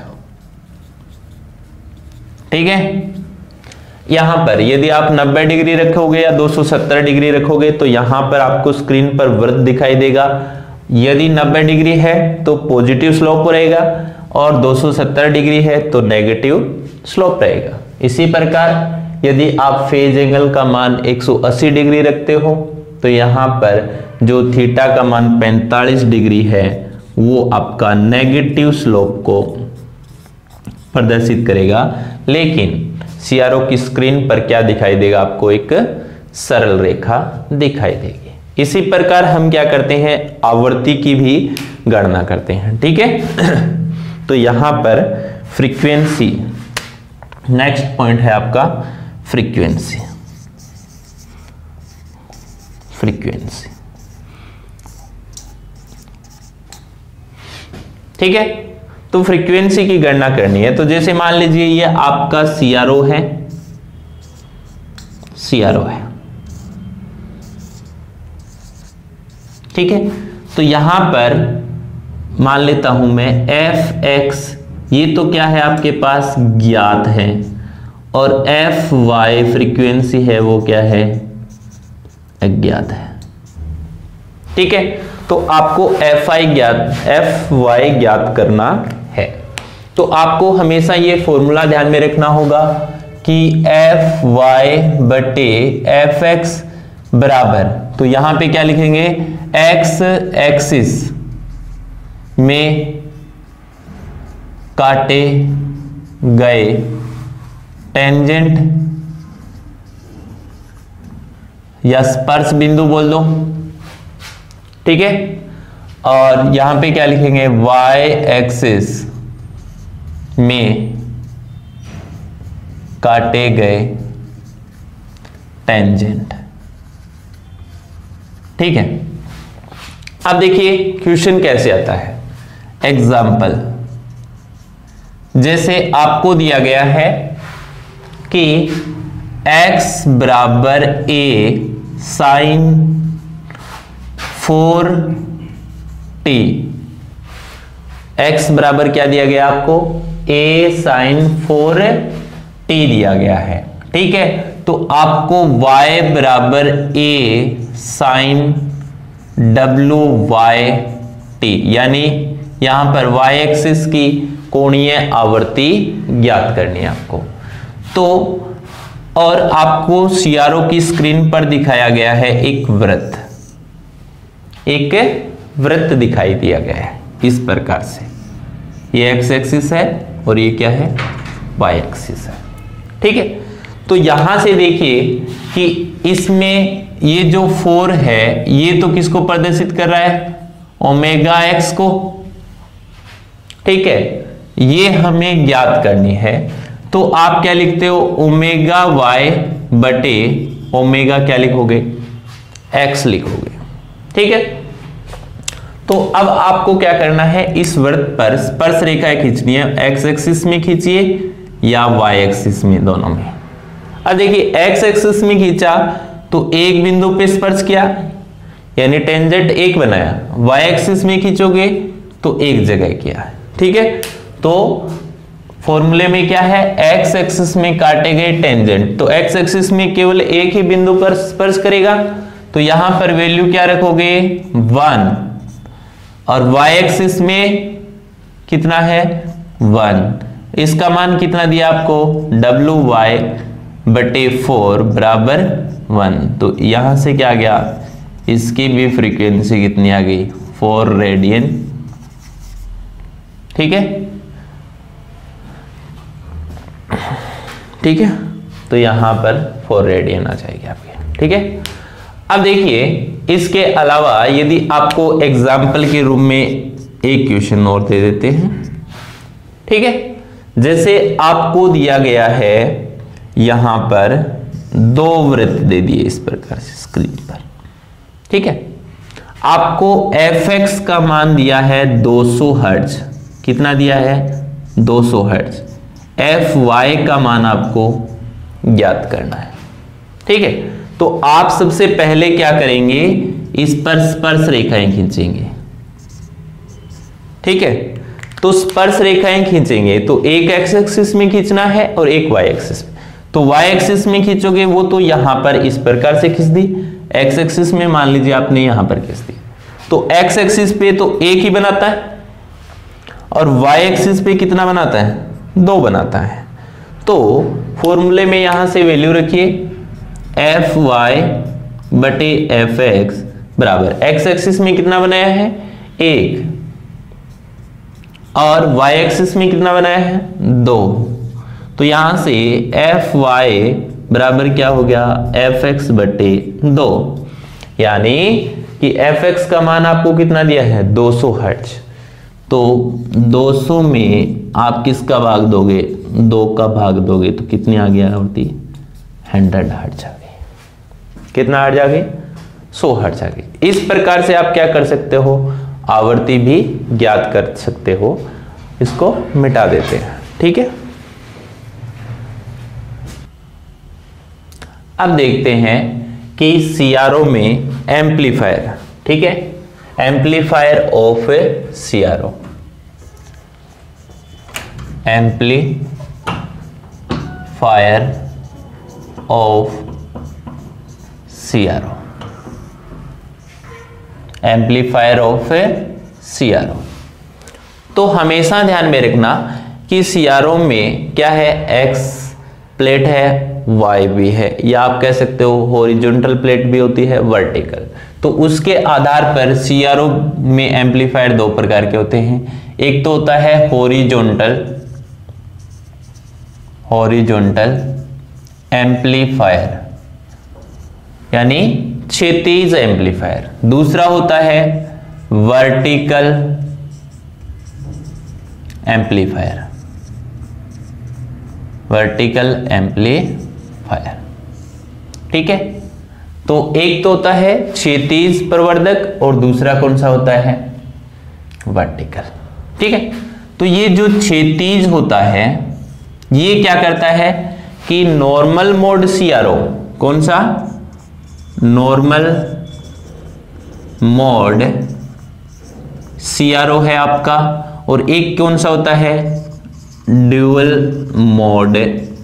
ठीक है। यहां पर यदि आप 90 डिग्री रखोगे या 270 डिग्री रखोगे तो यहां पर आपको स्क्रीन पर वृत्त दिखाई देगा। यदि 90 डिग्री है तो पॉजिटिव स्लोप रहेगा और 270 डिग्री है तो नेगेटिव स्लोप रहेगा। इसी प्रकार यदि आप फेज एंगल का मान 180 डिग्री रखते हो तो यहां पर जो थीटा का मान 45 डिग्री है वो आपका नेगेटिव स्लोप को प्रदर्शित करेगा, लेकिन सीआरओ की स्क्रीन पर क्या दिखाई देगा आपको एक सरल रेखा दिखाई देगी। इसी प्रकार हम क्या करते हैं आवृत्ति की भी गणना करते हैं, ठीक है। तो यहां पर फ्रीक्वेंसी नेक्स्ट पॉइंट है आपका फ्रीक्वेंसी। ठीक है, तो फ्रीक्वेंसी की गणना करनी है। तो जैसे मान लीजिए ये आपका सीआरओ है, ठीक है। तो यहां पर मान लेता हूं मैं एफ एक्स, ये तो क्या है आपके पास ज्ञात है, और एफ वाई फ्रीक्वेंसी है वो क्या है अज्ञात है, ठीक है। तो आपको एफ वाई ज्ञात करना है। तो आपको हमेशा ये फॉर्मूला ध्यान में रखना होगा कि एफ वाई बटे एफ एक्स बराबर, तो यहां पे क्या लिखेंगे एक्स एक्सिस में काटे गए टेंजेंट या स्पर्श बिंदु बोल दो, ठीक है। और यहां पे क्या लिखेंगे y एक्सिस में काटे गए टेंजेंट, ठीक है। अब देखिए क्वेश्चन कैसे आता है। एग्जाम्पल, जैसे आपको दिया गया है कि x बराबर a साइन 4t, x बराबर क्या दिया गया आपको a साइन 4t दिया गया है, ठीक है। तो आपको y बराबर a साइन WYT, यानी यहां पर y एक्सिस की कोणीय आवर्ती ज्ञात करनी है आपको। तो और आपको सीआरओ की स्क्रीन पर दिखाया गया है एक वृत्त दिखाई दिया गया है इस प्रकार से, ये एक्स एक्सिस है और ये क्या है वाई एक्सिस है, ठीक है। तो यहां से देखिए कि इसमें ये जो 4 है ये तो किसको प्रदर्शित कर रहा है ओमेगा एक्स को, ठीक है। ये हमें ज्ञात करनी है, तो आप क्या लिखते हो ओमेगा वाई बटे ओमेगा क्या लिखोगे एक्स लिखोगे, ठीक है। तो अब आपको क्या करना है इस वृत्त पर स्पर्श रेखाएं खींचनी है, एक्स एक्सिस में खींचिए या वाई एक्सिस में, दोनों में। अब देखिए एक्स एक्सिस में खींचा तो एक बिंदु पे स्पर्श किया यानी टेंजेंट एक बनाया, वाई एक्सिस में खींचोगे तो एक जगह किया है। ठीक है, तो फॉर्मूले में क्या है, एक्स एक्सिस में काटे गए टेंजेंट, तो एक्स एक्सिस में केवल एक ही बिंदु पर स्पर्श करेगा, तो यहां पर वैल्यू क्या रखोगे 1, और वाई एक्सिस में कितना है 1, इसका मान कितना दिया आपको WY/4 बराबर 1, तो यहां से क्या आ गया, इसकी भी फ्रीक्वेंसी कितनी आ गई 4 रेडियन। ठीक है, ठीक है, तो यहां पर 4 रेडियन आ जाएगी आपके। ठीक है, अब देखिए इसके अलावा यदि आपको एग्जाम्पल के रूप में एक क्वेश्चन और दे देते हैं। ठीक है, जैसे आपको दिया गया है यहां पर 2 वृत्त दे दिए इस प्रकार से स्क्रीन पर। ठीक है, आपको fx का मान दिया है 200 हर्ट्ज, कितना दिया है 200 हर्ट्ज, fy का मान आपको ज्ञात करना है। ठीक है, तो आप सबसे पहले क्या करेंगे, इस पर स्पर्श रेखाएं खींचेंगे। ठीक है, तो स्पर्श रेखाएं खींचेंगे तो एक एक्स एक्सिस में खींचना है और एक वाई एक्सिस में, तो वाई एक्सिस में खींचोगे वो तो यहां पर इस प्रकार से खींच दी, एक्स एक्सिस में मान लीजिए आपने यहां पर खींच दी, तो एक्स एक्सिस पे तो एक ही बनाता है और वाई एक्सिस पे कितना बनाता है 2 बनाता है। तो फॉर्मूले में यहां से वैल्यू रखिए Fy/Fx बराबर एक्स एक्सिस में कितना बनाया है 1 और y एक्सिस में कितना बनाया है 2, तो यहां से Fy बराबर क्या हो गया Fx/2, यानी कि Fx का मान आपको कितना दिया है 200 हर्ट्ज, तो 200 में आप किसका भाग दोगे 2 का भाग दोगे तो कितनी आ गया होती 100 हर्ट्ज आ गई, कितना हर्ट्ज आ गई 100 हर्ट्ज आ गई। इस प्रकार से आप क्या कर सकते हो, आवृत्ति भी ज्ञात कर सकते हो, इसको मिटा देते हैं। ठीक है, अब देखते हैं कि सीआरओ में एम्पलीफायर। ठीक है, amplifier of CRO, amplifier of CRO, amplifier of CRO. तो हमेशा ध्यान में रखना कि सीआरओ में क्या है, एक्स प्लेट है, वाई भी है, या आप कह सकते हो हॉरिजॉन्टल प्लेट भी होती है, वर्टिकल। तो उसके आधार पर सीआरओ में एम्पलीफायर 2 प्रकार के होते हैं, एक तो होता है हॉरिजॉन्टल एम्पलीफायर यानी क्षैतिज एम्पलीफायर, दूसरा होता है वर्टिकल एम्पलीफायर, वर्टिकल एम्पलीफायर। ठीक है, तो एक तो होता है क्षैतिज प्रवर्धक और दूसरा कौन सा होता है वर्टिकल। ठीक है, तो ये जो क्षैतिज होता है ये क्या करता है कि नॉर्मल मोड सीआरओ, कौन सा नॉर्मल मोड सीआरओ है आपका, और एक कौन सा होता है ड्यूअल मोड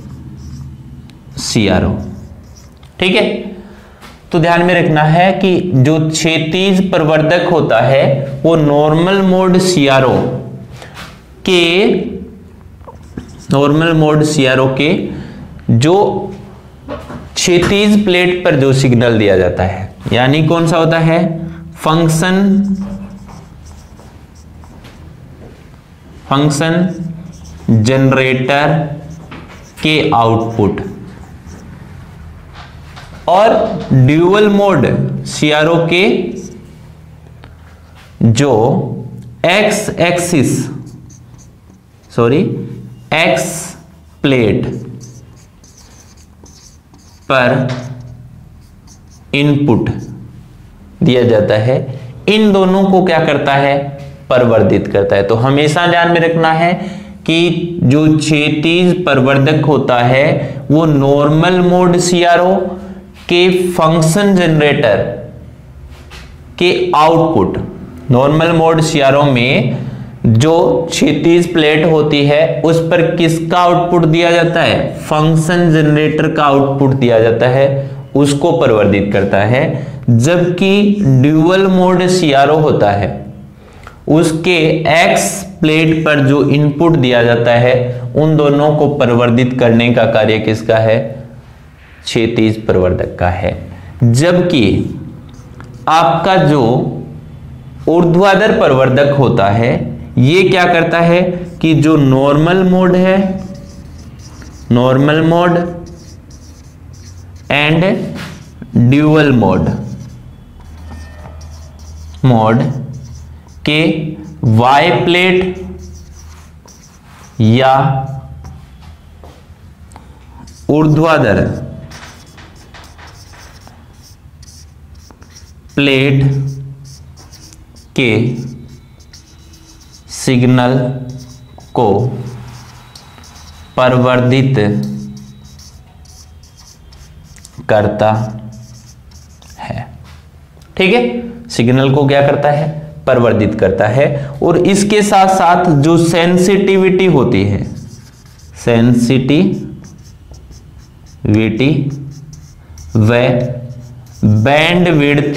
सीआरओ। ठीक है, तो ध्यान में रखना है कि जो क्षैतिज प्रवर्धक होता है वो नॉर्मल मोड सीआरओ के जो क्षैतिज प्लेट पर जो सिग्नल दिया जाता है, यानी कौन सा होता है फंक्शन जनरेटर के आउटपुट, और ड्यूअल मोड सीआरओ के जो एक्स प्लेट पर इनपुट दिया जाता है, इन दोनों को क्या करता है परिवर्धित करता है। तो हमेशा ध्यान में रखना है कि जो क्षैतिज प्रवर्धक होता है वो नॉर्मल मोड सीआरओ के फंक्शन जनरेटर के आउटपुट, नॉर्मल मोड सीआरओ में जो क्षैतिज प्लेट होती है उस पर किसका आउटपुट दिया जाता है, फंक्शन जनरेटर का आउटपुट दिया जाता है, उसको परिवर्तित करता है। जबकि ड्यूअल मोड सीआरओ होता है उसके एक्स प्लेट पर जो इनपुट दिया जाता है उन दोनों को परिवर्तित करने का कार्य किसका है, क्षैतिज प्रवर्धक का है। जबकि आपका जो ऊर्ध्वाधर प्रवर्धक होता है ये क्या करता है कि जो नॉर्मल मोड है, normal mode and dual mode के वाई प्लेट या ऊर्ध्वाधर प्लेट के सिग्नल को परिवर्तित करता है। ठीक है, सिग्नल को क्या करता है, परिवर्तित करता है। और इसके साथ साथ जो सेंसिटिविटी होती है, सेंसिटिविटी व बैंड विड्थ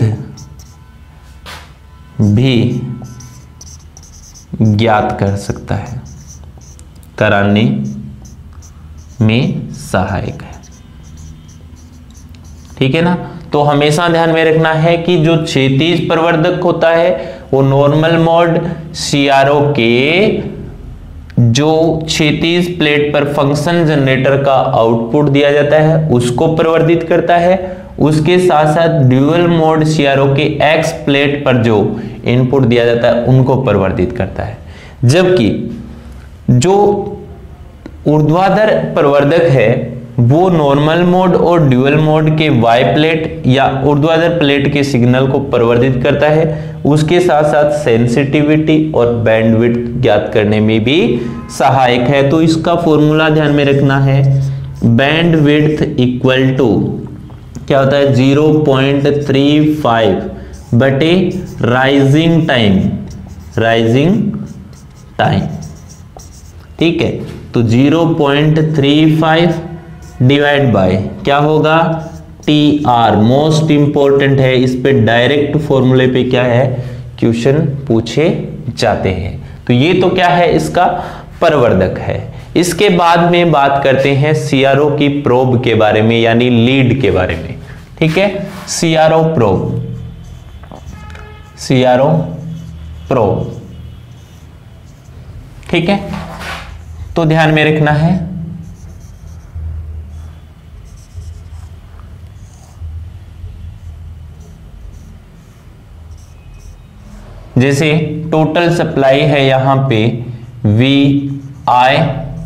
भी ज्ञात कर सकता है, कराने में सहायक है। ठीक है ना, तो हमेशा ध्यान में रखना है कि जो क्षैतिज प्रवर्धक होता है वो नॉर्मल मोड सीआरओ के जो क्षैतिज प्लेट पर फंक्शन जनरेटर का आउटपुट दिया जाता है उसको परिवर्तित करता है। उसके साथ साथ ड्यूअल मोड सीआरओ के एक्स प्लेट पर जो इनपुट दिया जाता है उनको परिवर्तित करता है। जबकि जो ऊर्ध्वाधर प्रवर्धक है वो नॉर्मल मोड और ड्यूअल मोड के वाई प्लेट या ऊर्ध्वाधर प्लेट के सिग्नल को परिवर्तित करता है। उसके साथ साथ सेंसिटिविटी और बैंडविड्थ ज्ञात करने में भी सहायक है। तो इसका फॉर्मूला ध्यान में रखना है, बैंडविड्थ इक्वल टू क्या होता है 0.35 बटे राइजिंग टाइम। ठीक है, तो 0.35 डिवाइड बाय क्या होगा TR, मोस्ट इंपॉर्टेंट है, इस पे डायरेक्ट फॉर्मूले पे क्या है क्वेश्चन पूछे जाते हैं। तो ये तो क्या है, इसका प्रवर्धक है। इसके बाद में बात करते हैं सीआरओ की प्रोब के बारे में, यानी लीड के बारे में। ठीक है, सीआरओ प्रोब। ठीक है, तो ध्यान में रखना है जैसे टोटल सप्लाई है यहां पे VI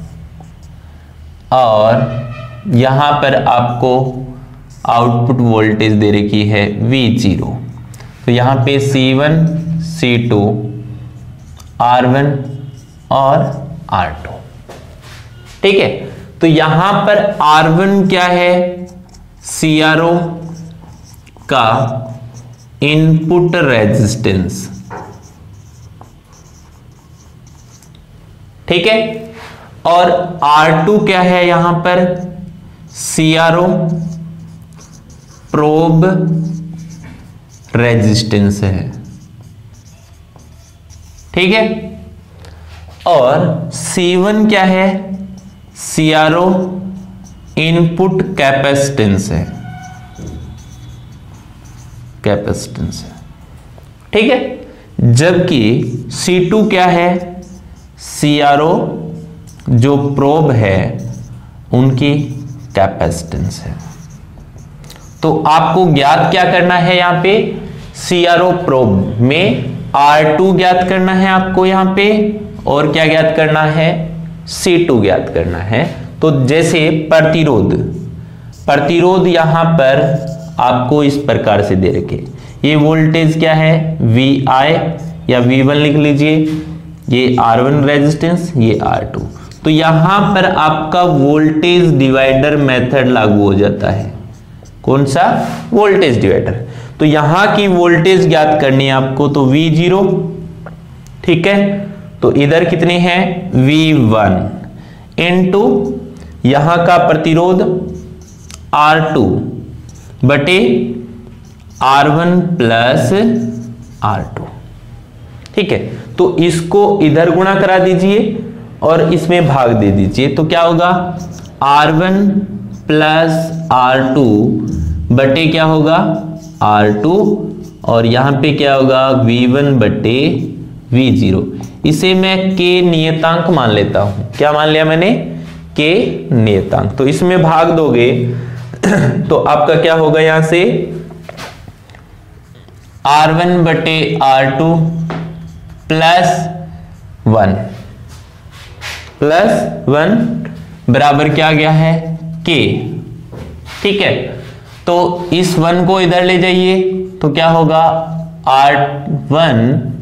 और यहां पर आपको आउटपुट वोल्टेज दे रखी है V0। तो यहां पे C1, C2, R1 और R2। ठीक है, तो यहां पर R1 क्या है, सीआरओ का इनपुट रेजिस्टेंस। ठीक है, और R2 क्या है यहां पर, सीआरओ प्रोब रेजिस्टेंस है। ठीक है, और C1 क्या है, सीआरओ इनपुट कैपेसिटेंस है। ठीक है, जबकि C2 क्या है, सीआरओ जो प्रोब है उनकी कैपेसिटेंस है। तो आपको ज्ञात क्या करना है, यहां पे सीआरओ प्रोब में R2 ज्ञात करना है आपको यहां पे, और क्या ज्ञात करना है, C2 ज्ञात करना है। तो जैसे प्रतिरोध यहां पर आपको इस प्रकार से दे रखे, ये वोल्टेज क्या है VI या V1 लिख लीजिए, ये R1 रेजिस्टेंस, ये R2। तो यहां पर आपका वोल्टेज डिवाइडर मेथड लागू हो जाता है। कौन सा, वोल्टेज डिवाइडर। तो यहां की वोल्टेज ज्ञात करनी है आपको, तो V0। ठीक है, तो इधर कितने हैं V1 इनटू यहां का प्रतिरोध R2 बटे R1 प्लस R2। ठीक है, तो इसको इधर गुणा करा दीजिए और इसमें भाग दे दीजिए, तो क्या होगा R1 प्लस R2 बटे क्या होगा R2 और यहां पे क्या होगा V1 बटे V0। इसे मैं K नियतांक मान लेता हूं। क्या मान लिया मैंने? K नियतांक। तो इसमें भाग दोगे तो आपका क्या होगा, यहां से R1 बटे R2 प्लस 1 बराबर क्या गया है K। ठीक है, तो इस 1 को इधर ले जाइए तो क्या होगा R1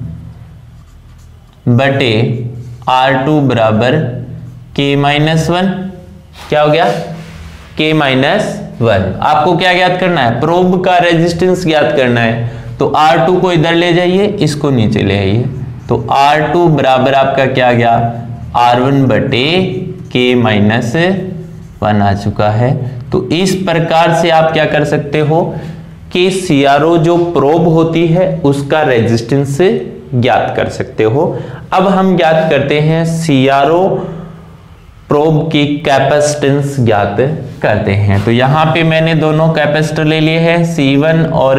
बटे R2 बराबर K माइनस 1। क्या हो गया K माइनस 1। आपको क्या ज्ञात करना है? प्रोब का रेजिस्टेंस ज्ञात करना है। तो R2 को इधर ले जाइए, इसको नीचे ले आइए, तो R2 बराबर आपका क्या गया R1 बटे K माइनस 1 आ चुका है। तो इस प्रकार से आप क्या कर सकते हो कि CRO जो प्रोब होती है उसका रेजिस्टेंस ज्ञात कर सकते हो। अब हम ज्ञात करते हैं CRO प्रोब की कैपेसिटेंस ज्ञात करते हैं। तो यहां पे मैंने दोनों कैपेसिटर ले लिए हैं, C1 और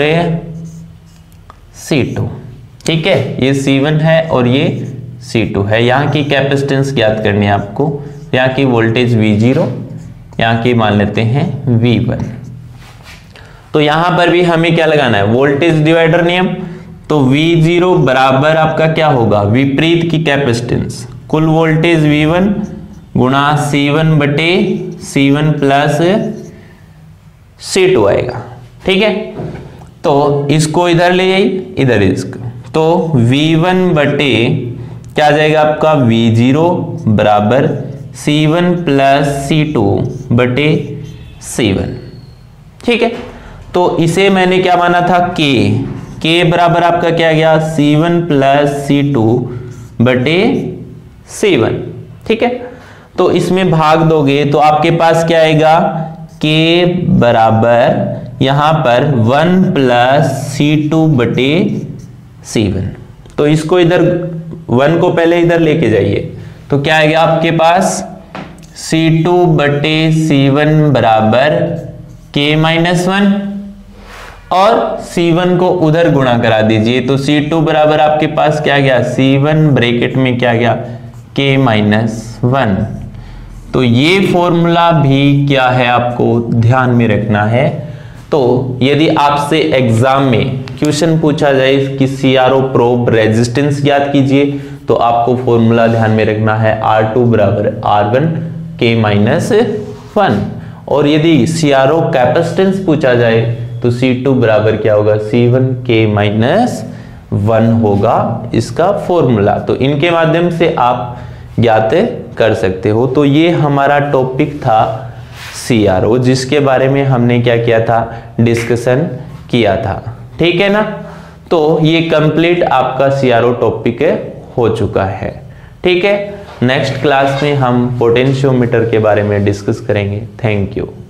C2। ठीक है, ये C1 है और ये C2 है। यहाँ की कैपेसिटेंस ज्ञात करनी है आपको। यहाँ की वोल्टेज V0, यहाँ की मान लेते हैं V1। तो यहां पर भी हमें क्या लगाना है? वोल्टेज डिवाइडर नियम। तो V0 बराबर आपका क्या होगा? विपरीत की कैपेसिटेंस, कुल वोल्टेज V1 गुणा C1 बटे C1 प्लस C2 आएगा। ठीक है, तो इसको इधर ले आइए, इधर इसको, तो V1 बटे क्या आ जाएगा आपका V0 बराबर C1 प्लस C2 बटे C1। ठीक है, तो इसे मैंने क्या माना था? K बराबर आपका क्या गया C1 प्लस C2 बटे C1। ठीक है, तो इसमें भाग दोगे तो आपके पास क्या आएगा? K बराबर यहां पर 1 प्लस C2 बटे C1। तो इसको इधर 1 को पहले इधर लेके जाइए, तो क्या आएगा आपके पास C2 बटे C1 बराबर K माइनस 1 और C1 को उधर गुणा करा दीजिए, तो C2 बराबर आपके पास क्या गया? C1 ब्रैकेट में क्या गया? K minus 1। तो ये फॉर्मूला भी क्या है आपको ध्यान में रखना है। तो यदि आपसे एग्जाम में क्वेश्चन पूछा जाए कि CRO प्रोब रेजिस्टेंस ज्ञात कीजिए, तो आपको फॉर्मूला ध्यान में रखना है R2 बराबर R1 K माइनस 1। और यदि CRO कैपेसिटेंस पूछा जाए तो C2 बराबर क्या होगा? C1 K माइनस 1 होगा इसका फॉर्मूला। तो इनके माध्यम से आप ज्ञात कर सकते हो। तो ये हमारा टॉपिक था CRO, जिसके बारे में हमने क्या किया था? डिस्कशन किया था। ठीक है ना, तो ये कंप्लीट आपका CRO टॉपिक हो चुका है। ठीक है, नेक्स्ट क्लास में हम पोटेंशियोमीटर के बारे में डिस्कस करेंगे। Thank you.